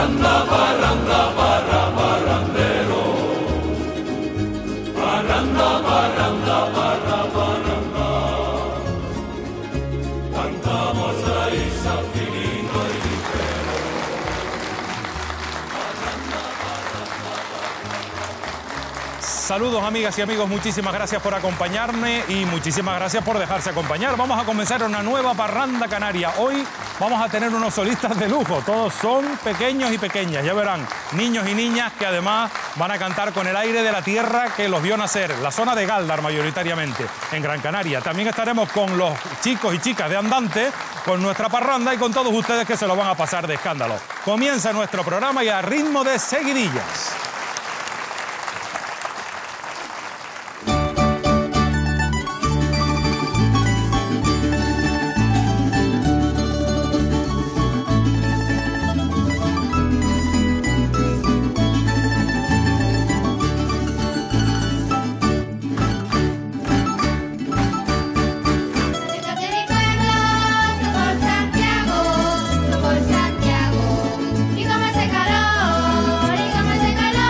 Parranda, parranda, parra, parrandero. Parranda, parranda, parra, parranda. Cantamos la isla finito y ligero. Saludos amigas y amigos, muchísimas gracias por acompañarme y muchísimas gracias por dejarse acompañar. Vamos a comenzar una nueva parranda canaria. Hoy vamos a tener unos solistas de lujo, todos son pequeños y pequeñas, ya verán, niños y niñas que además van a cantar con el aire de la tierra que los vio nacer, la zona de Gáldar mayoritariamente, en Gran Canaria. También estaremos con los chicos y chicas de Andante, con nuestra parranda y con todos ustedes que se lo van a pasar de escándalo. Comienza nuestro programa y a ritmo de seguidillas. Y como ese calor,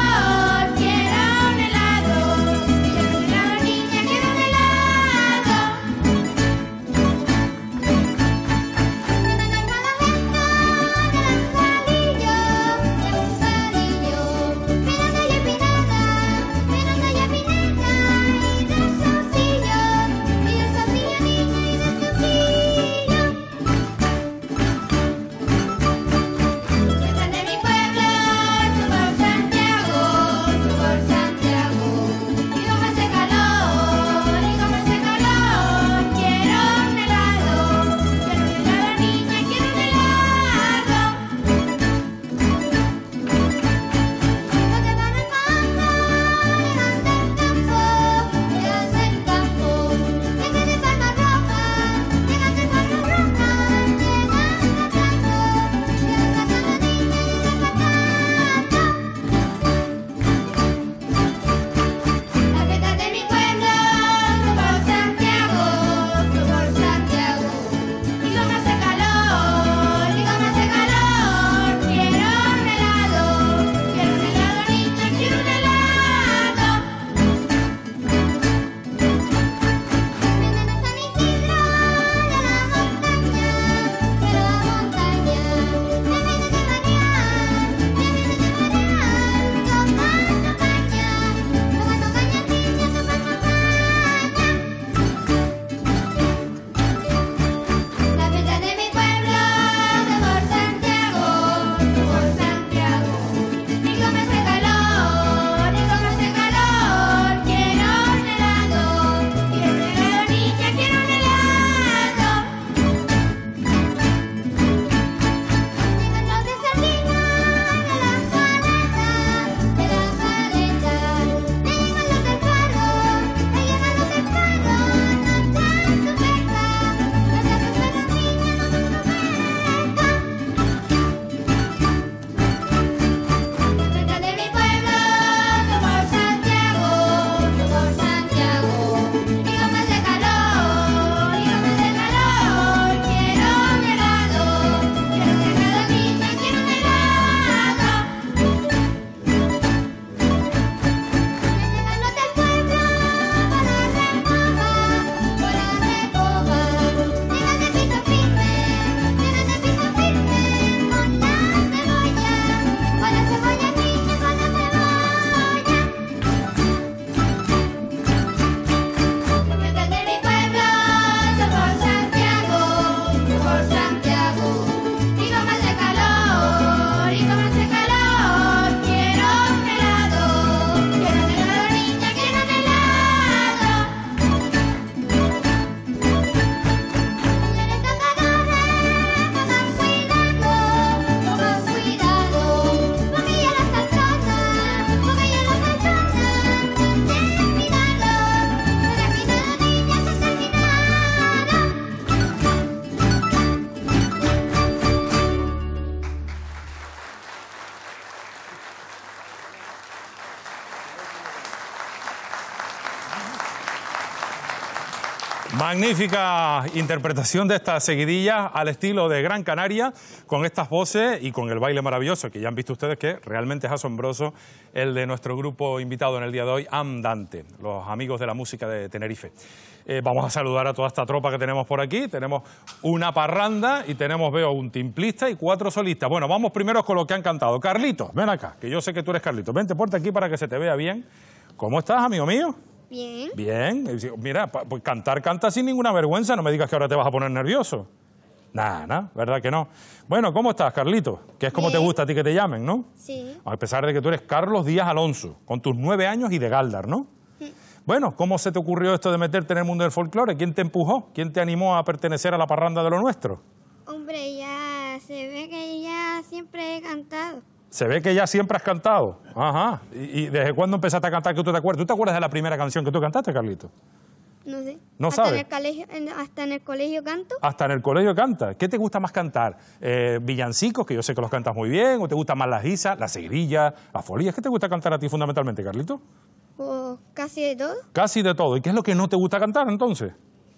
Magnífica interpretación de esta seguidilla al estilo de Gran Canaria, con estas voces y con el baile maravilloso, que ya han visto ustedes que realmente es asombroso el de nuestro grupo invitado en el día de hoy, Andante, los amigos de la música de Tenerife. Vamos a saludar a toda esta tropa que tenemos por aquí. Tenemos una parranda y tenemos, veo, un timplista y 4 solistas. Bueno, vamos primero con lo que han cantado. Carlitos, ven acá, que yo sé que tú eres Carlitos. Vente, ponte aquí para que se te vea bien. ¿Cómo estás, amigo mío? Bien. Bien. Mira, pues cantar, canta sin ninguna vergüenza. No me digas que ahora te vas a poner nervioso. Nada, ¿verdad que no? Bueno, ¿cómo estás, Carlitos? Que es como te gusta a ti que te llamen, ¿no? Sí. A pesar de que tú eres Carlos Díaz Alonso, con tus 9 años y de Galdar, ¿no? Bueno, ¿cómo se te ocurrió esto de meterte en el mundo del folclore? ¿Quién te empujó? ¿Quién te animó a pertenecer a la parranda de lo nuestro? Hombre, ya se ve que ya siempre he cantado. Se ve que ya siempre has cantado. Ajá. ¿Y desde cuándo empezaste a cantar que tú te acuerdas? ¿Tú te acuerdas de la primera canción que tú cantaste, Carlitos? No sé. ¿No hasta sabes? Hasta en el colegio canto. Hasta en el colegio canta. ¿Qué te gusta más cantar? ¿Villancicos, que yo sé que los cantas muy bien? ¿O te gustan más las guisas, las seguirillas, las folías? ¿Qué te gusta cantar a ti fundamentalmente, Carlitos? O casi de todo. Casi de todo. ¿Y qué es lo que no te gusta cantar, entonces?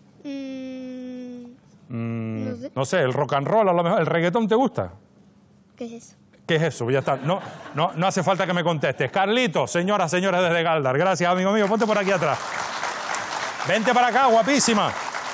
No sé. No sé, el rock and roll, a lo mejor. ¿El reggaetón te gusta? ¿Qué es eso? ¿Qué es eso? Ya está. No hace falta que me contestes. Carlitos, señoras, señores desde Galdar. Gracias, amigo mío. Ponte por aquí atrás. Vente para acá, guapísima.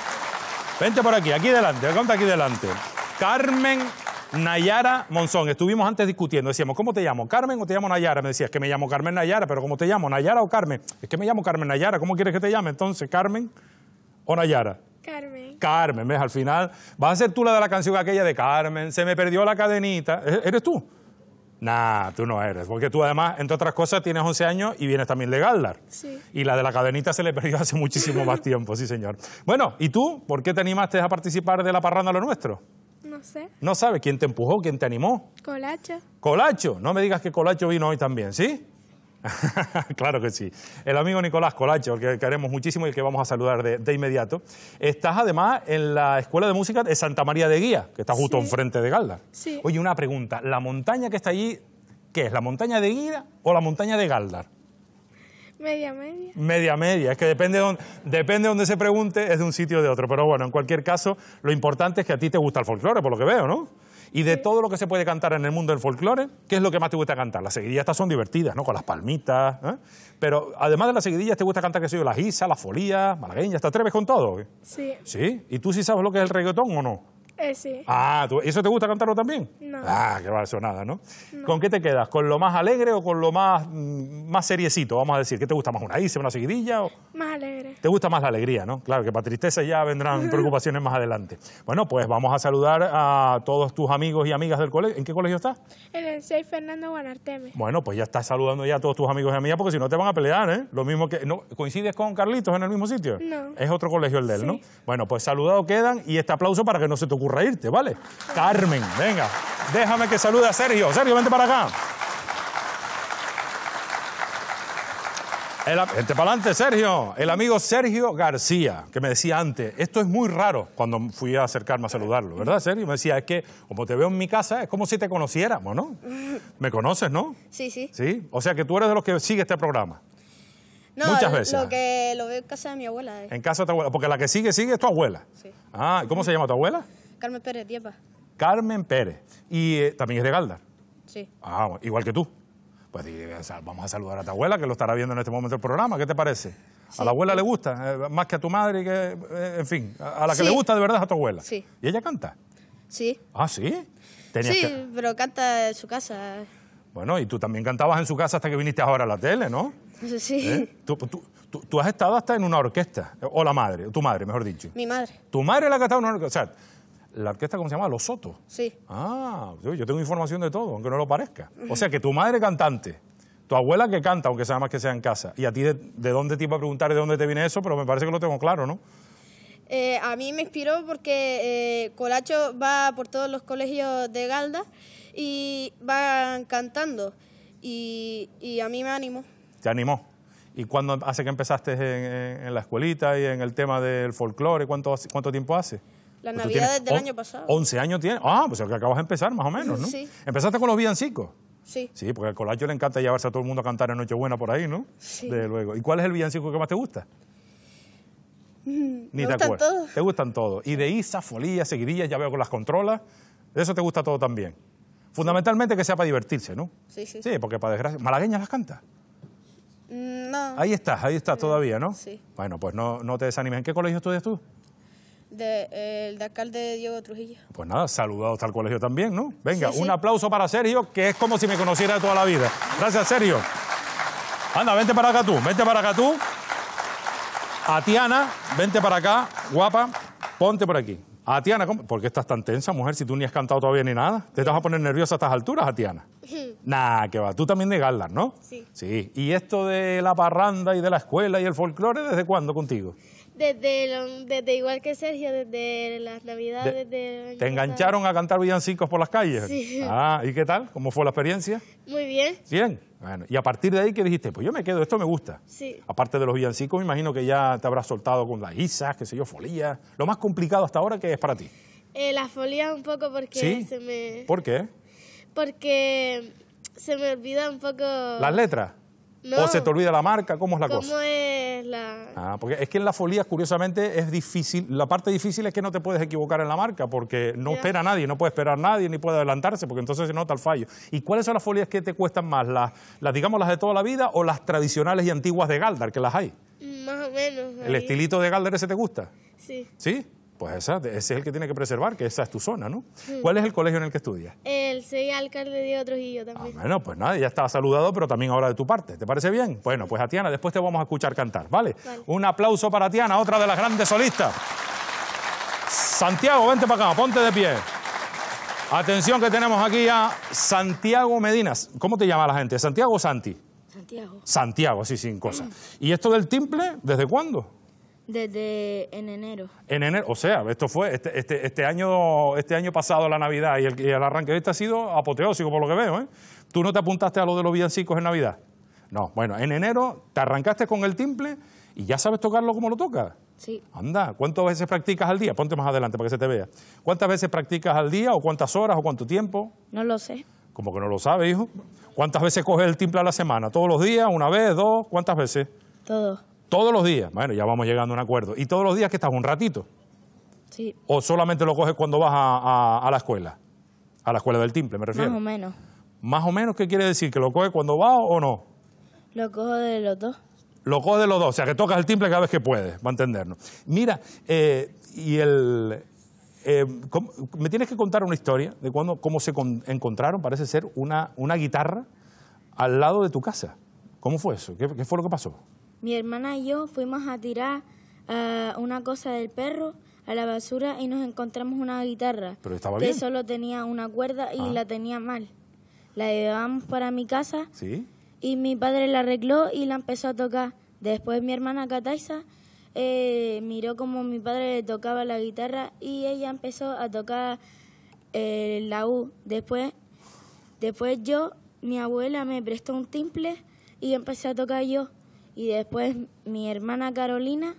Vente por aquí delante. Ponte aquí delante. Carmen Nayara Monzón. Estuvimos antes discutiendo. Decíamos, ¿cómo te llamo? ¿Carmen o te llamo Nayara? Me decías, es que me llamo Carmen Nayara, pero ¿cómo te llamo? ¿Nayara o Carmen? Es que me llamo Carmen Nayara. ¿Cómo quieres que te llame entonces? ¿Carmen o Nayara? Carmen. Carmen, ¿ves? Al final vas a ser tú la de la canción aquella de Carmen, se me perdió la cadenita. ¿Eres tú? Nah, tú no eres, porque tú además, entre otras cosas, tienes 11 años y vienes también de Galdar. Sí. Y la de la cadenita se le perdió hace muchísimo más tiempo, sí señor. Bueno, ¿y tú? ¿Por qué te animaste a participar de la parranda Lo Nuestro? No sé. ¿No sabes quién te empujó, quién te animó? Colacha. Colacho, no me digas que Colacho vino hoy también, ¿sí? Claro que sí. El amigo Nicolás Colacho, que queremos muchísimo y el que vamos a saludar de inmediato. Estás además en la Escuela de Música de Santa María de Guía, que está justo enfrente de Galdar. Sí. Oye, una pregunta. ¿La montaña que está allí, qué es? ¿La montaña de Guía o la montaña de Galdar? Media, media. Media, media. Es que depende de donde se pregunte, es de un sitio o de otro. Pero bueno, en cualquier caso, lo importante es que a ti te gusta el folclore, por lo que veo, ¿no? Y de todo lo que se puede cantar en el mundo del folclore, ¿qué es lo que más te gusta cantar? Las seguidillas estas son divertidas, ¿no? Con las palmitas, ¿eh? Pero además de las seguidillas, ¿te gusta cantar, qué sé yo, las guisas, las folías, malagueñas? ¿Te atreves con todo? Sí. ¿Sí? ¿Y tú sí sabes lo que es el reggaetón o no? Sí. Ah, ¿y eso te gusta cantarlo también? No. Ah, que va, eso nada, ¿no? ¿Con qué te quedas? ¿Con lo más alegre o con lo más seriecito, vamos a decir? ¿Qué te gusta más, una guisa, una seguidilla? Más alegre. ¿Te gusta más la alegría, no? Claro, que para tristeza ya vendrán preocupaciones más adelante. Bueno, pues vamos a saludar a todos tus amigos y amigas del colegio. ¿En qué colegio estás? En el 6 Fernando Guanarteme. Bueno, pues ya estás saludando ya a todos tus amigos y amigas, porque si no te van a pelear, ¿eh? Lo mismo que... ¿no? ¿Coincides con Carlitos en el mismo sitio? No. Es otro colegio el de él, Sí. ¿no? Bueno, pues saludados quedan y este aplauso para que no se te ocurra irte, ¿vale? Carmen, venga, déjame que salude a Sergio. Sergio, vente para acá. Vente para adelante, Sergio. El amigo Sergio García, que me decía antes, esto es muy raro cuando fui a acercarme a saludarlo, ¿verdad, Sergio? Me decía, es que como te veo en mi casa, es como si te conociera. Bueno, me conoces, ¿no? Sí, sí. Sí, o sea que tú eres de los que sigue este programa. No, Muchas veces. Lo veo en casa de mi abuela. En casa de tu abuela, porque la que sigue es tu abuela. Sí. Ah, ¿y cómo se llama tu abuela? Carmen Pérez Diepa. Carmen Pérez. Y también es de Galdar. Sí. Ah, igual que tú. Pues vamos a saludar a tu abuela, que lo estará viendo en este momento el programa. ¿Qué te parece? ¿A la abuela le gusta? Más que a tu madre, en fin, a la que Sí. le gusta de verdad es a tu abuela. Sí. ¿Y ella canta? Sí. Ah, ¿sí? Sí, pero canta en su casa. Bueno, y tú también cantabas en su casa hasta que viniste ahora a la tele, ¿no? Sí. ¿Eh? Tú has estado hasta en una orquesta, o la madre, tu madre, mejor dicho. Mi madre. Tu madre la ha cantado en una orquesta, o sea, la orquesta, ¿cómo se llama? Los Sotos. Sí. Ah, yo tengo información de todo, aunque no lo parezca. O sea, que tu madre cantante, tu abuela que canta, aunque sea más que sea en casa, y a ti de dónde te iba a preguntar de dónde te viene eso, pero me parece que lo tengo claro, ¿no? A mí me inspiró porque Colacho va por todos los colegios de Galdar y van cantando y a mí me animó. Te animó. ¿Y cuándo hace que empezaste en la escuelita y en el tema del folclore? ¿Cuánto tiempo hace? Las Pues tú navidades tienes del año pasado. 11 años tienes. Ah, pues es que acabas de empezar, más o menos, ¿no? Sí. ¿Empezaste con los villancicos? Sí. Sí, porque al Colacho le encanta llevarse a todo el mundo a cantar en Nochebuena por ahí, ¿no? Sí. Desde luego. ¿Y cuál es el villancico que más te gusta? Ni Me te gustan acuerdas. todos. Te gustan todos. Y de Isa, folías, seguidillas, ya veo con las controlas. Eso te gusta todo también. Fundamentalmente que sea para divertirse, ¿no? Sí, sí. Sí, porque para desgracia... ¿Malagueñas las canta? No, Ahí estás todavía, ¿no? sí. Bueno, pues no te desanimes. ¿En qué colegio estudias tú? el de alcalde Diego Trujillo. Pues nada, saludado hasta el colegio también, ¿no? Venga, Sí, sí. un aplauso para Sergio, que es como si me conociera de toda la vida. Gracias, Sergio. Anda, vente para acá tú. Atiana, vente para acá, guapa, ponte por aquí. Atiana, ¿por qué estás tan tensa, mujer, si tú ni has cantado todavía ni nada? ¿Te vas a poner nerviosa a estas alturas, Atiana? Nah, que va. Tú también de Galdar, ¿no? Sí. Sí. ¿Y esto de la parranda y de la escuela y el folclore, desde cuándo contigo? Desde igual que Sergio, desde las Navidades, ¿Te engancharon a cantar villancicos por las calles? Sí. Ah, ¿y qué tal? ¿Cómo fue la experiencia? Muy bien, Bien. Bueno, y a partir de ahí, ¿qué dijiste? Pues yo me quedo, esto me gusta. sí. Aparte de los villancicos, me imagino que ya te habrás soltado con las isas, qué sé yo, folías. Lo más complicado hasta ahora, ¿qué es para ti? La folía un poco porque ¿Sí? ¿Por qué? porque se me olvida un poco ¿Las letras? No. ¿O se te olvida la marca? ¿Cómo es la cómo cosa? es la... Ah, porque es que en las folías, curiosamente, es difícil. La parte difícil es que no te puedes equivocar en la marca, porque no Ya. espera nadie, no puede esperar nadie, ni puede adelantarse, porque entonces se nota el fallo. ¿Y cuáles son las folías que te cuestan más? ¿Las digamos, las de toda la vida o las tradicionales y antiguas de Galdar, que las hay? Más o menos. ¿El ahí. estilito de Galdar ese te gusta? Sí. ¿Sí? Pues ese es el que tiene que preservar, que esa es tu zona, ¿no? ¿Cuál es el colegio en el que estudias? Soy alcalde Diego Trujillo Ah, también. bueno, pues nada, ya estaba saludado, pero también ahora de tu parte. ¿Te parece bien? Bueno, pues Atiana, después te vamos a escuchar cantar, ¿vale? Vale. Un aplauso para Atiana, otra de las grandes solistas. Santiago, vente para acá, ponte de pie. Atención que tenemos aquí a Santiago Medinas. ¿Cómo te llama la gente? ¿Santiago o Santi? Santiago. Santiago, sí, sin cosa. ¿Y esto del timple, desde cuándo? Desde en enero. En enero, o sea, esto fue este año pasado, la Navidad, y el arranque de este ha sido apoteósico por lo que veo, ¿eh? ¿Tú no te apuntaste a lo de los villancicos en Navidad? No, bueno, en enero te arrancaste con el timple y ya sabes tocarlo como lo tocas. Sí. Anda, ¿cuántas veces practicas al día? Ponte más adelante para que se te vea. ¿Cuántas veces practicas al día o cuántas horas o cuánto tiempo? No lo sé. Como que no lo sabes, hijo. ¿Cuántas veces coges el timple a la semana? ¿Todos los días? ¿Una vez? ¿Dos? ¿Cuántas veces? Todo. Todos los días. Bueno, ya vamos llegando a un acuerdo. ¿Y todos los días que estás un ratito? Sí. ¿O solamente lo coges cuando vas a la escuela? A la escuela del timple, me refiero. Más o menos. ¿Más o menos qué quiere decir? ¿Que lo coges cuando vas o no? Lo cojo de los dos. Lo coges de los dos, o sea, que tocas el timple cada vez que puedes, va a entendernos. Mira, me tienes que contar una historia de cómo se encontraron, parece ser, una guitarra al lado de tu casa. ¿Cómo fue eso? ¿Qué fue lo que pasó? Mi hermana y yo fuimos a tirar una cosa del perro a la basura y nos encontramos una guitarra Pero estaba que bien. solo tenía una cuerda y la tenía mal. La llevamos para mi casa ¿Sí? y mi padre la arregló y la empezó a tocar. Después mi hermana Cataisa miró como mi padre le tocaba la guitarra y ella empezó a tocar la U. Después mi abuela me prestó un timple y empecé a tocar yo. Y después mi hermana Carolina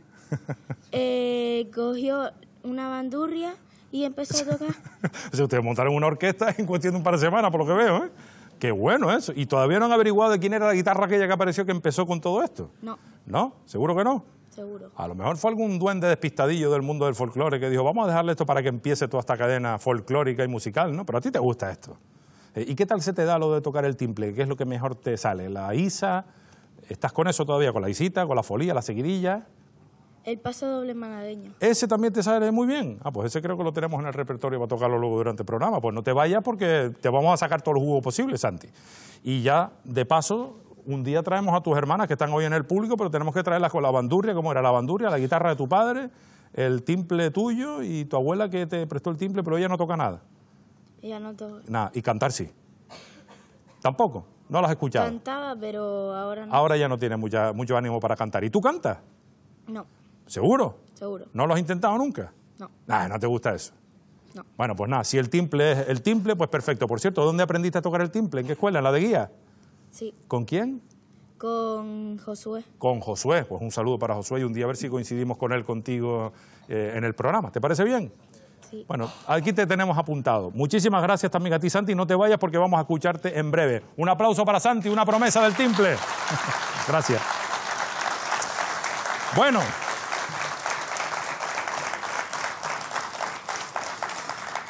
cogió una bandurria y empezó a tocar. O sea, ustedes montaron una orquesta en cuestión de un par de semanas, por lo que veo, ¿eh? Qué bueno eso. ¿Y todavía no han averiguado de quién era la guitarra aquella que apareció que empezó con todo esto? No, ¿No? ¿Seguro que no? seguro. A lo mejor fue algún duende despistadillo del mundo del folclore que dijo, vamos a dejarle esto para que empiece toda esta cadena folclórica y musical, ¿no? Pero a ti te gusta esto. ¿Y qué tal se te da lo de tocar el timple? ¿Qué es lo que mejor te sale? ¿La isa? ¿Estás con eso todavía? ¿Con la isita, con la folía, la seguidilla? El paso doble malagueño. ¿Ese también te sale muy bien? Ah, pues ese creo que lo tenemos en el repertorio para tocarlo luego durante el programa. Pues no te vayas porque te vamos a sacar todo el jugo posible, Santi. Y ya, de paso, un día traemos a tus hermanas que están hoy en el público, pero tenemos que traerlas con la bandurria, ¿cómo era la bandurria? La guitarra de tu padre, el timple tuyo y tu abuela que te prestó el timple, pero ella no toca nada. Ella no toca. Nada, y cantar sí. ¿Tampoco? ¿No las has escuchado? Cantaba, pero ahora no. Ahora ya no tiene mucho ánimo para cantar. ¿Y tú cantas? No, ¿Seguro? seguro. ¿No lo has intentado nunca? No, Nah, no te gusta eso. no. Bueno, pues nada, si el timple es el timple, pues perfecto. Por cierto, ¿dónde aprendiste a tocar el timple? ¿En qué escuela? ¿En la de guía? Sí, ¿Con quién? con Josué. Con Josué. Pues un saludo para Josué y un día a ver si coincidimos con él contigo en el programa. ¿Te parece bien? Sí. Bueno, aquí te tenemos apuntado. Muchísimas gracias también a ti, Santi. No te vayas porque vamos a escucharte en breve. Un aplauso para Santi, una promesa del timple. Gracias. Bueno,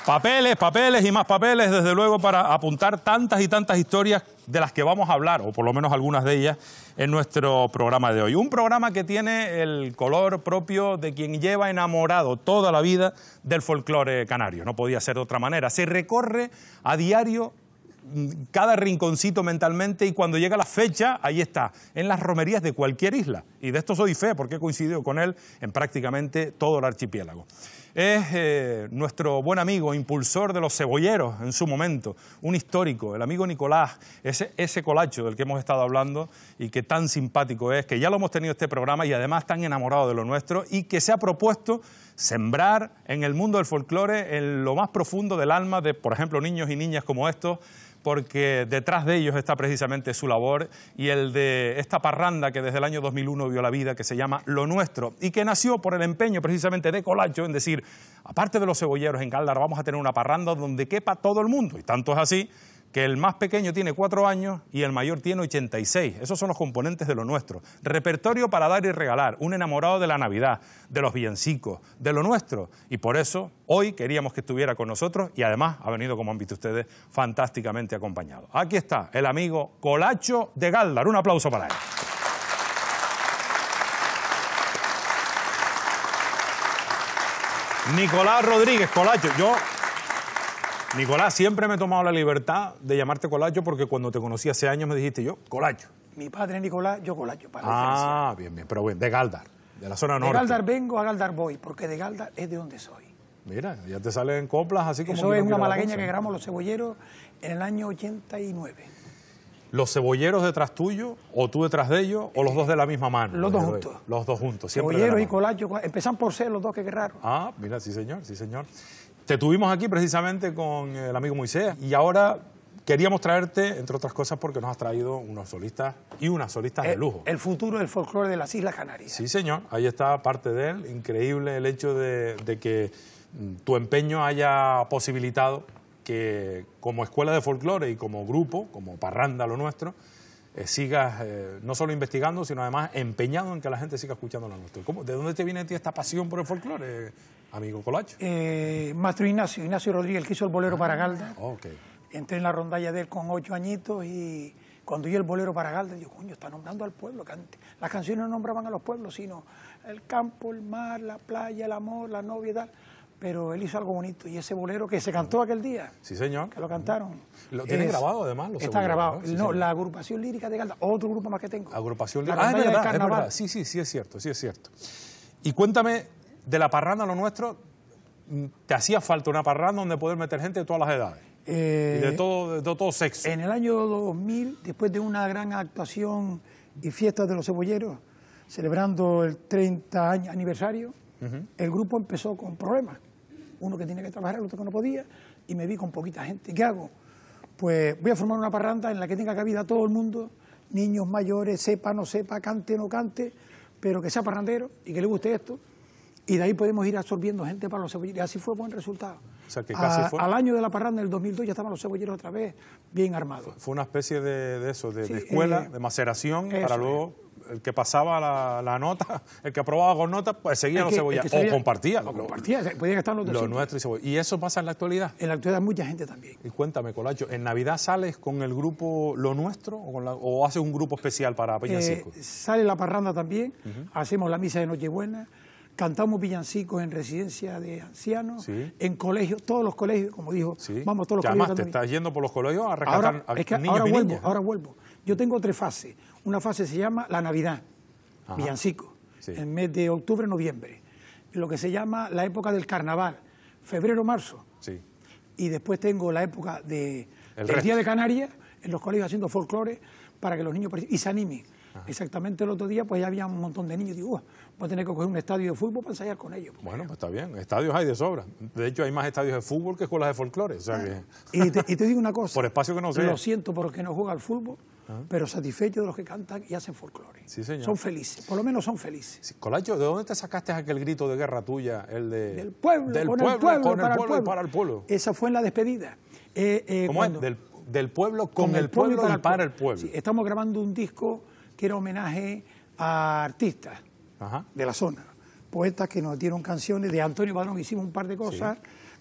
Papeles, papeles y más papeles, desde luego, para apuntar tantas y tantas historias de las que vamos a hablar, o por lo menos algunas de ellas, en nuestro programa de hoy. Un programa que tiene el color propio de quien lleva enamorado toda la vida del folclore canario. No podía ser de otra manera. Se recorre a diario cada rinconcito mentalmente y cuando llega la fecha, ahí está, en las romerías de cualquier isla. Y de esto soy fe porque he coincidido con él en prácticamente todo el archipiélago. Es nuestro buen amigo, impulsor de los cebolleros en su momento, un histórico, el amigo Nicolás, ese colacho del que hemos estado hablando y que tan simpático es, que ya lo hemos tenido este programa y además tan enamorado de lo nuestro y que se ha propuesto sembrar en el mundo del folclore en lo más profundo del alma de, por ejemplo, niños y niñas como estos, porque detrás de ellos está precisamente su labor y el de esta parranda que desde el año 2001 vio la vida, que se llama Lo Nuestro, y que nació por el empeño precisamente de Colacho en decir, aparte de los cebolleros en Gáldar, vamos a tener una parranda donde quepa todo el mundo, y tanto es así que el más pequeño tiene 4 años y el mayor tiene 86. Esos son los componentes de Lo Nuestro. Repertorio para dar y regalar, un enamorado de la Navidad, de los villancicos, de lo nuestro. Y por eso hoy queríamos que estuviera con nosotros y además ha venido, como han visto ustedes, fantásticamente acompañado. Aquí está el amigo Colacho de Gáldar. Un aplauso para él. Nicolás Rodríguez, Colacho. Nicolás, siempre me he tomado la libertad de llamarte Colacho porque cuando te conocí hace años me dijiste yo, Colacho. Mi padre Nicolás, yo Colacho. Bien, bien, pero bueno, de Gáldar, de la zona norte. De Gáldar vengo, a Gáldar voy, porque de Gáldar es de donde soy. Mira, ya te salen coplas así como... Eso es una malagueña que grabamos los cebolleros en el año 89. ¿Los cebolleros detrás tuyo, o tú detrás de ellos, o los dos de la misma mano? Los dos juntos. Los dos juntos, siempre. Cebolleros y Colacho, empezan por ser los dos que guerraron. Ah, mira, sí señor, sí señor. Te tuvimos aquí precisamente con el amigo Moisés y ahora queríamos traerte, entre otras cosas, porque nos has traído unos solistas y unas solistas de lujo. El futuro del folclore de las Islas Canarias. Sí, señor, ahí está parte de él. Increíble el hecho de que tu empeño haya posibilitado que como escuela de folclore y como grupo, como parranda Lo Nuestro, sigas no solo investigando, sino además empeñado en que la gente siga escuchando Lo Nuestro. ¿De dónde te viene a ti esta pasión por el folclore, amigo Colacho? Maestro Ignacio Rodríguez, que hizo el bolero para Gáldar. Okay. Entré en la rondalla de él con 8 añitos y cuando oí el bolero para Gáldar, digo, coño, está nombrando al pueblo. Las canciones no nombraban a los pueblos, sino el campo, el mar, la playa, el amor, la novia y tal. Pero él hizo algo bonito y ese bolero que se cantó aquel día. Sí, señor. Que lo cantaron. ¿Lo tienen grabado además? Está grabado. ¿No? Sí, no, la agrupación lírica de Gáldar, otro grupo más que tengo. Agrupación lírica. Es verdad. Sí, es cierto, sí es cierto. Y cuéntame, de la parranda Lo Nuestro, ¿te hacía falta una parranda donde poder meter gente de todas las edades? Y de todo sexo. En el año 2000, después de una gran actuación y fiesta de los cebolleros, celebrando el 30 aniversario, el grupo empezó con problemas. Uno que tenía que trabajar, el otro que no podía, y me vi con poquita gente. ¿Qué hago? Pues voy a formar una parranda en la que tenga cabida todo el mundo, niños mayores, sepa, no sepa, cante, no cante, pero que sea parrandero y que le guste esto. Y de ahí podemos ir absorbiendo gente para los cebolleros. Y así fue buen resultado. O sea, que casi fue... Al año de la parranda, en el 2002, ya estaban los cebolleros otra vez bien armados. Fue una especie de escuela, de maceración, para luego el que pasaba la nota, el que aprobaba con nota, pues seguía los cebolleros. O compartía. O compartía, podían estar los dos. Lo nuestro y cebolleros. ¿Y eso pasa en la actualidad? En la actualidad mucha gente también. Y cuéntame, Colacho, ¿en Navidad sales con el grupo Lo Nuestro o haces un grupo especial para villancicos? Sale la parranda también, hacemos la misa de Nochebuena, cantamos villancicos en residencia de ancianos, en colegios, todos los colegios, como dijo, vamos todos los colegios. Además, te estás yendo por los colegios a rescatar a niños y niñas. Ahora vuelvo. Yo tengo 3 fases. Una fase se llama la Navidad, villancicos, en el mes de octubre, noviembre. Lo que se llama la época del carnaval, febrero, marzo. Y después tengo la época del Día de Canarias, en los colegios haciendo folclore, para que los niños y se animen. Exactamente el otro día, pues ya había un montón de niños. Digo, voy a tener que coger un estadio de fútbol para ensayar con ellos. Bueno, pues está bien. Estadios hay de sobra. De hecho, hay más estadios de fútbol que escuelas de folclore. O sea que... y te digo una cosa. Por espacio que no sea. Lo siento porque no juega al fútbol, pero satisfecho de los que cantan y hacen folclore. Sí, señor. Son felices. Por lo menos son felices. Sí. Colacho, ¿de dónde te sacaste aquel grito de guerra tuya? El de... Del pueblo, del con pueblo, el pueblo, con para el pueblo y para el pueblo. Esa fue en la despedida. ¿Cómo es? Del pueblo, con el pueblo y para el pueblo. Sí, estamos grabando un disco que era homenaje a artistas de la zona, poetas que nos dieron canciones. De Antonio Padrón hicimos un par de cosas,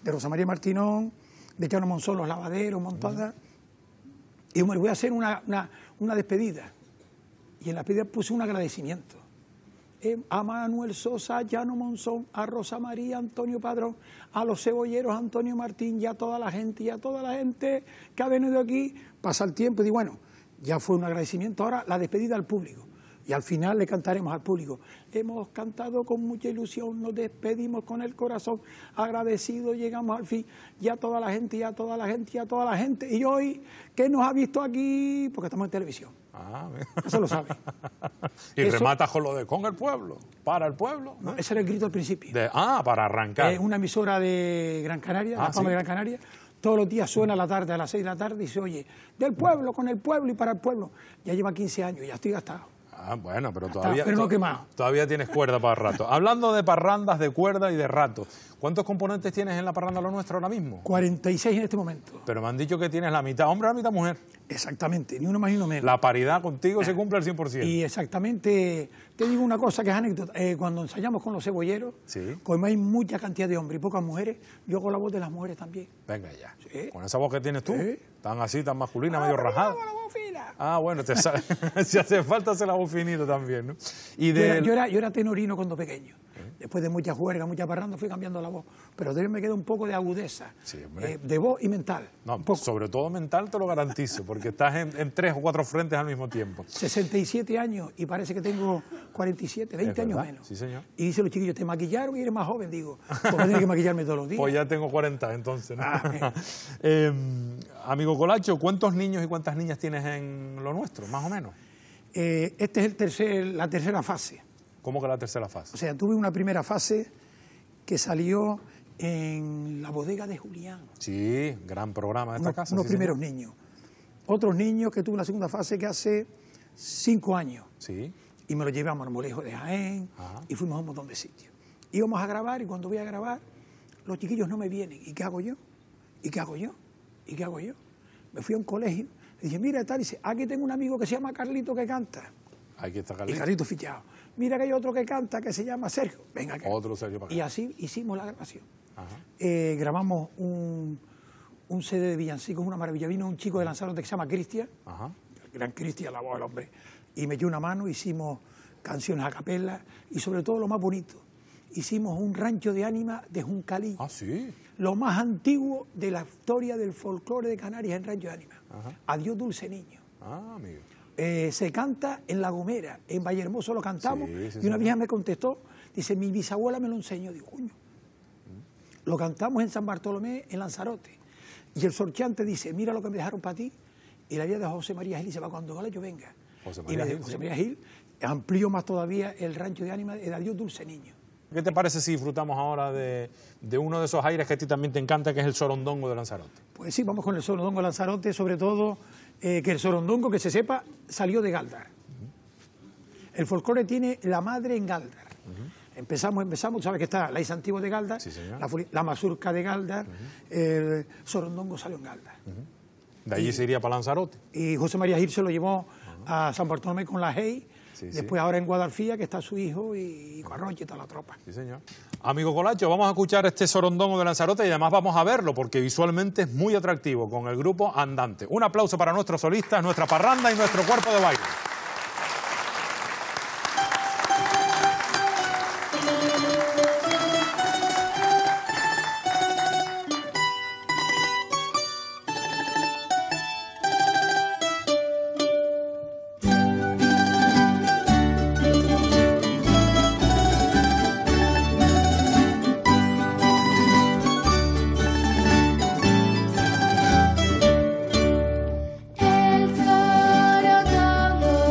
de Rosa María Martinón, de Chano Monzón, los lavaderos, montadas. Y bueno, voy a hacer una despedida. Y en la despedida puse un agradecimiento. A Manuel Sosa, a Chano Monzón, a Rosa María, Antonio Padrón, a los cebolleros, Antonio Martín, y a toda la gente que ha venido aquí. Pasa el tiempo y digo, bueno, ya fue un agradecimiento, ahora la despedida al público. Y al final le cantaremos al público. Hemos cantado con mucha ilusión, nos despedimos con el corazón agradecido, llegamos al fin. Y a toda la gente, y a toda la gente, y a toda la gente. Y hoy, ¿qué nos ha visto aquí? Porque estamos en televisión. Ah, eso lo sabe. Y eso, remata con lo de con el pueblo, para el pueblo. ¿No? Ese era el grito al principio. Para arrancar. Una emisora de Gran Canaria, La Palma de Gran Canaria. Todos los días suena a la tarde, a las 6 de la tarde, y se oye, del pueblo, con el pueblo y para el pueblo. Ya lleva 15 años, ya estoy gastado. Ah, bueno, pero todavía, pero no quemado. Todavía tienes cuerda para rato. Hablando de parrandas, de cuerda y de rato, ¿cuántos componentes tienes en la parranda Lo Nuestro ahora mismo? 46 en este momento. Pero me han dicho que tienes la mitad hombre, la mitad mujer. Exactamente, ni uno más ni uno menos. La paridad contigo se cumple al 100%. Y exactamente, te digo una cosa que es anécdota. Cuando ensayamos con los cebolleros, como hay mucha cantidad de hombres y pocas mujeres, yo hago la voz de las mujeres también. Venga ya. ¿Sí? Con esa voz que tienes tú, tan así, tan masculina, medio rajada. Ah, bueno, si hace falta se la voz finita también, ¿no? Y yo era tenorino cuando pequeño. Después de mucha juerga, mucha parranda, fui cambiando la voz. Pero de me queda un poco de agudeza, de voz y mental. No, sobre todo mental te lo garantizo, porque estás en 3 o 4 frentes al mismo tiempo. 67 años y parece que tengo 47, 20 años menos. Sí, señor. Y dicen los chiquillos, ¿te maquillaron y eres más joven? Digo, porque tengo que maquillarme todos los días. Pues ya tengo 40 entonces, ¿no? Amigo Colacho, ¿cuántos niños y cuántas niñas tienes en Lo Nuestro, más o menos? Esta es la tercera fase. ¿Cómo que la tercera fase? O sea, tuve una primera fase que salió en la bodega de Julián. Sí, gran programa de esta casa. Unos primeros niños. Otros niños que tuve una segunda fase que hace 5 años. Sí. Y me lo llevé a Marmolejo de Jaén y fuimos a un montón de sitios. Íbamos a grabar y cuando voy a grabar, los chiquillos no me vienen. ¿Y qué hago yo? ¿Y qué hago yo? ¿Y qué hago yo? Me fui a un colegio y dije, mira, tal, y dice, aquí tengo un amigo que se llama Carlito que canta. Aquí está Carlito. Y Carlito fichado. Mira que hay otro que canta que se llama Sergio. Venga acá. Otro Sergio para acá. Y así hicimos la grabación. Grabamos un CD de villancicos, una maravilla. Vino un chico de Lanzarote que se llama Cristian. El gran Cristian, la voz del hombre. Y me dio una mano, hicimos canciones a capela y sobre todo lo más bonito, hicimos un rancho de ánima de Juncalí. Ah, sí. Lo más antiguo de la historia del folclore de Canarias en rancho de ánima. Adiós dulce niño. Ah, amigo. Se canta en La Gomera, en Vallehermoso lo cantamos, y una vieja me contestó, dice, mi bisabuela me lo enseñó. Digo, coño. Lo cantamos en San Bartolomé, en Lanzarote. Y el sorchante dice, mira lo que me dejaron para ti. Y la vida de José María Gil dice, va cuando yo venga. José María Gil amplió más todavía el rancho de ánima de Adiós dulce niño. ¿Qué te parece si disfrutamos ahora de uno de esos aires que a ti también te encanta, que es el sorondongo de Lanzarote? Pues sí, vamos con el sorondongo de Lanzarote, sobre todo que el sorondongo, que se sepa, salió de Galdar. El folclore tiene la madre en Galdar. Empezamos, sabes que está la Isa Antigua de Galdar, la mazurca de Galdar, el sorondongo salió en Galdar. De allí se iría para Lanzarote. Y José María Gil se lo llevó a San Bartolomé con la Hey. Después ahora en Guadalfía, que está su hijo y Carroche y toda la tropa. Sí, señor. Amigo Colacho, vamos a escuchar este sorondongo de Lanzarote y además vamos a verlo porque visualmente es muy atractivo con el grupo Andante. Un aplauso para nuestros solistas, nuestra parranda y nuestro cuerpo de baile. El sorondongo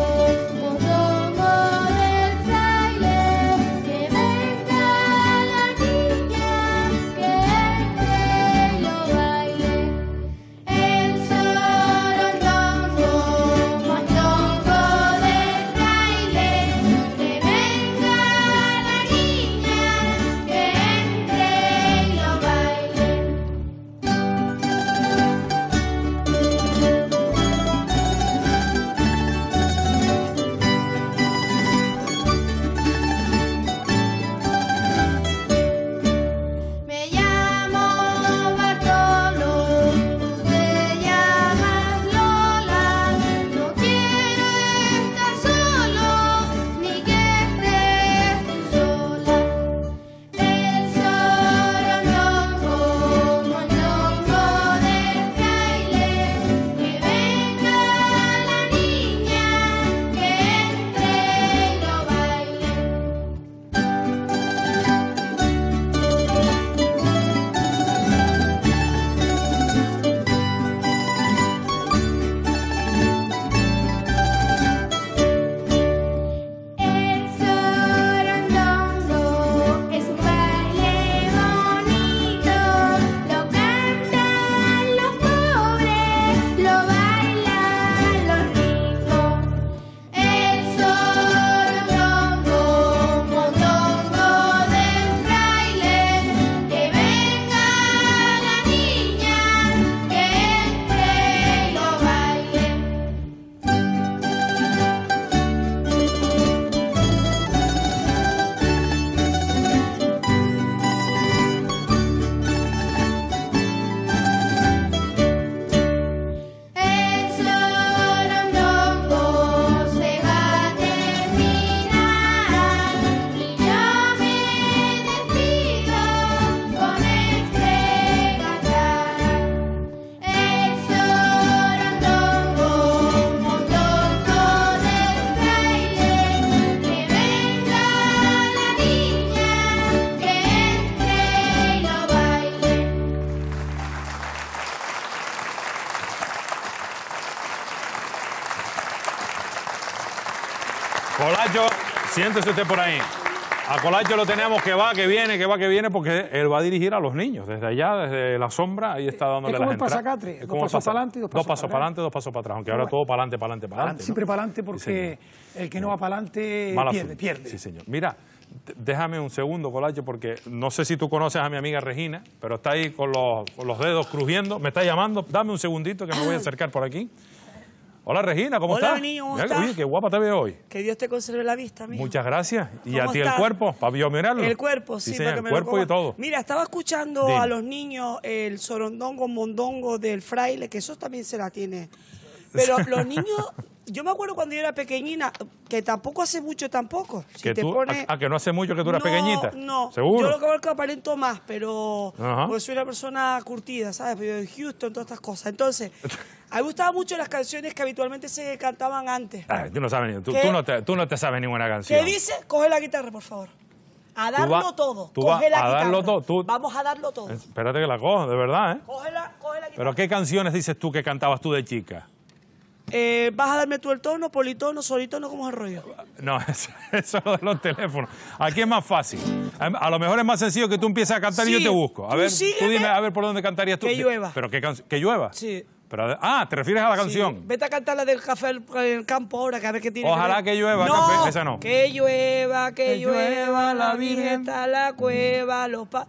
Colacho, siéntese usted por ahí. A Colacho lo tenemos que va, que viene, porque él va a dirigir a los niños. Desde allá, desde la sombra, ahí está dándole las entradas. Es como el pasacatre, 2 pasos para adelante y 2 pasos para adelante. 2 pasos para atrás, aunque ahora todo para adelante. ¿no? Siempre para adelante porque el que no va para adelante pierde. Sí, señor. Mira, déjame un segundo, Colacho, porque no sé si tú conoces a mi amiga Regina, pero está ahí con los dedos crujiendo, me está llamando. Dame un segundito que me voy a acercar por aquí. Hola, Regina, ¿cómo estás? Hola, niño, ¿cómo estás? Oye, qué guapa te veo hoy. Que Dios te conserve la vista, amigo. Muchas gracias. ¿Y a ¿Cómo ti estás? el cuerpo? ¿Para yo mirarlo? El cuerpo, sí, señor, para que me el cuerpo lo y todo. Mira, estaba escuchando Dime. a los niños el sorondongo, mondongo del fraile, que eso también se la tiene. Pero los niños, yo me acuerdo cuando yo era pequeñina, que tampoco hace mucho tampoco. Si Que te tú, pones... que no hace mucho que tú eras pequeñita. No, ¿Seguro? yo lo que aparento más, pero Ajá. porque soy una persona curtida, ¿sabes? Pero de Houston, todas estas cosas. Entonces, a mí me gustaban mucho las canciones que habitualmente se cantaban antes. Tú no sabes ni, ¿Qué? tú no te sabes ninguna canción. ¿Qué dice? Coge la guitarra, por favor. A darlo todo. tú vas Coge la a guitarra. darlo todo. Vamos a darlo todo. Espérate que la cojo, de verdad, ¿eh? Coge la guitarra. ¿Pero qué canciones dices tú que cantabas tú de chica? ¿Vas a darme tú el tono, politono, solitono? ¿Cómo es el rollo? No, eso es lo de los teléfonos. Aquí es más fácil. A lo mejor es más sencillo que tú empieces a cantar y Sí, yo te busco. A tú ver, sígueme. tú dime a ver por dónde cantarías tú. Que llueva. ¿Pero qué canción? ¿Que llueva? Sí. Pero, ¿te refieres a la canción? Sí. Vete a cantar la del café en el campo ahora, que a ver qué tiene Ojalá ver. que llueva, no, café, esa no. Que llueva, la Virgen está en la cueva,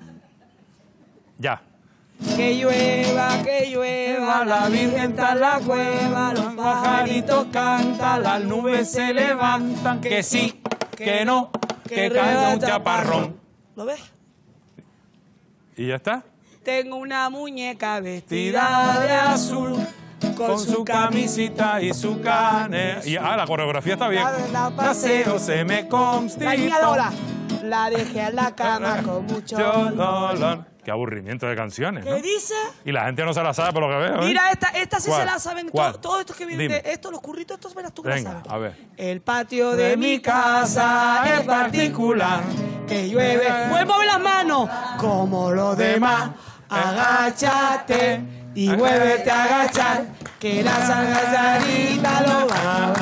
Ya. Que llueva, la Virgen está en la cueva, los pajaritos cantan, las nubes se levantan, que sí, que no, que caiga un chaparrón. ¿Lo ves? ¿Y ya está? Tengo una muñeca vestida de azul, Con su camisita y su cane. Y la coreografía está bien. La Paseo se me constipó. La niña Lola, la dejé en la cama con mucho dolor. Qué aburrimiento de canciones, ¿no? ¿Qué dice? Y la gente no se la sabe por lo que veo, ¿eh? Mira, esta sí ¿Cuál? se la saben. ¿Cuál? Todos estos que vienen Dime. de estos, los curritos, estos verás tú que la Venga, sabes. a ver. El patio de mi casa es particular, que llueve. Puedes mover las manos como los demás. Agáchate y muévete a agachar, que las agachaditas lo van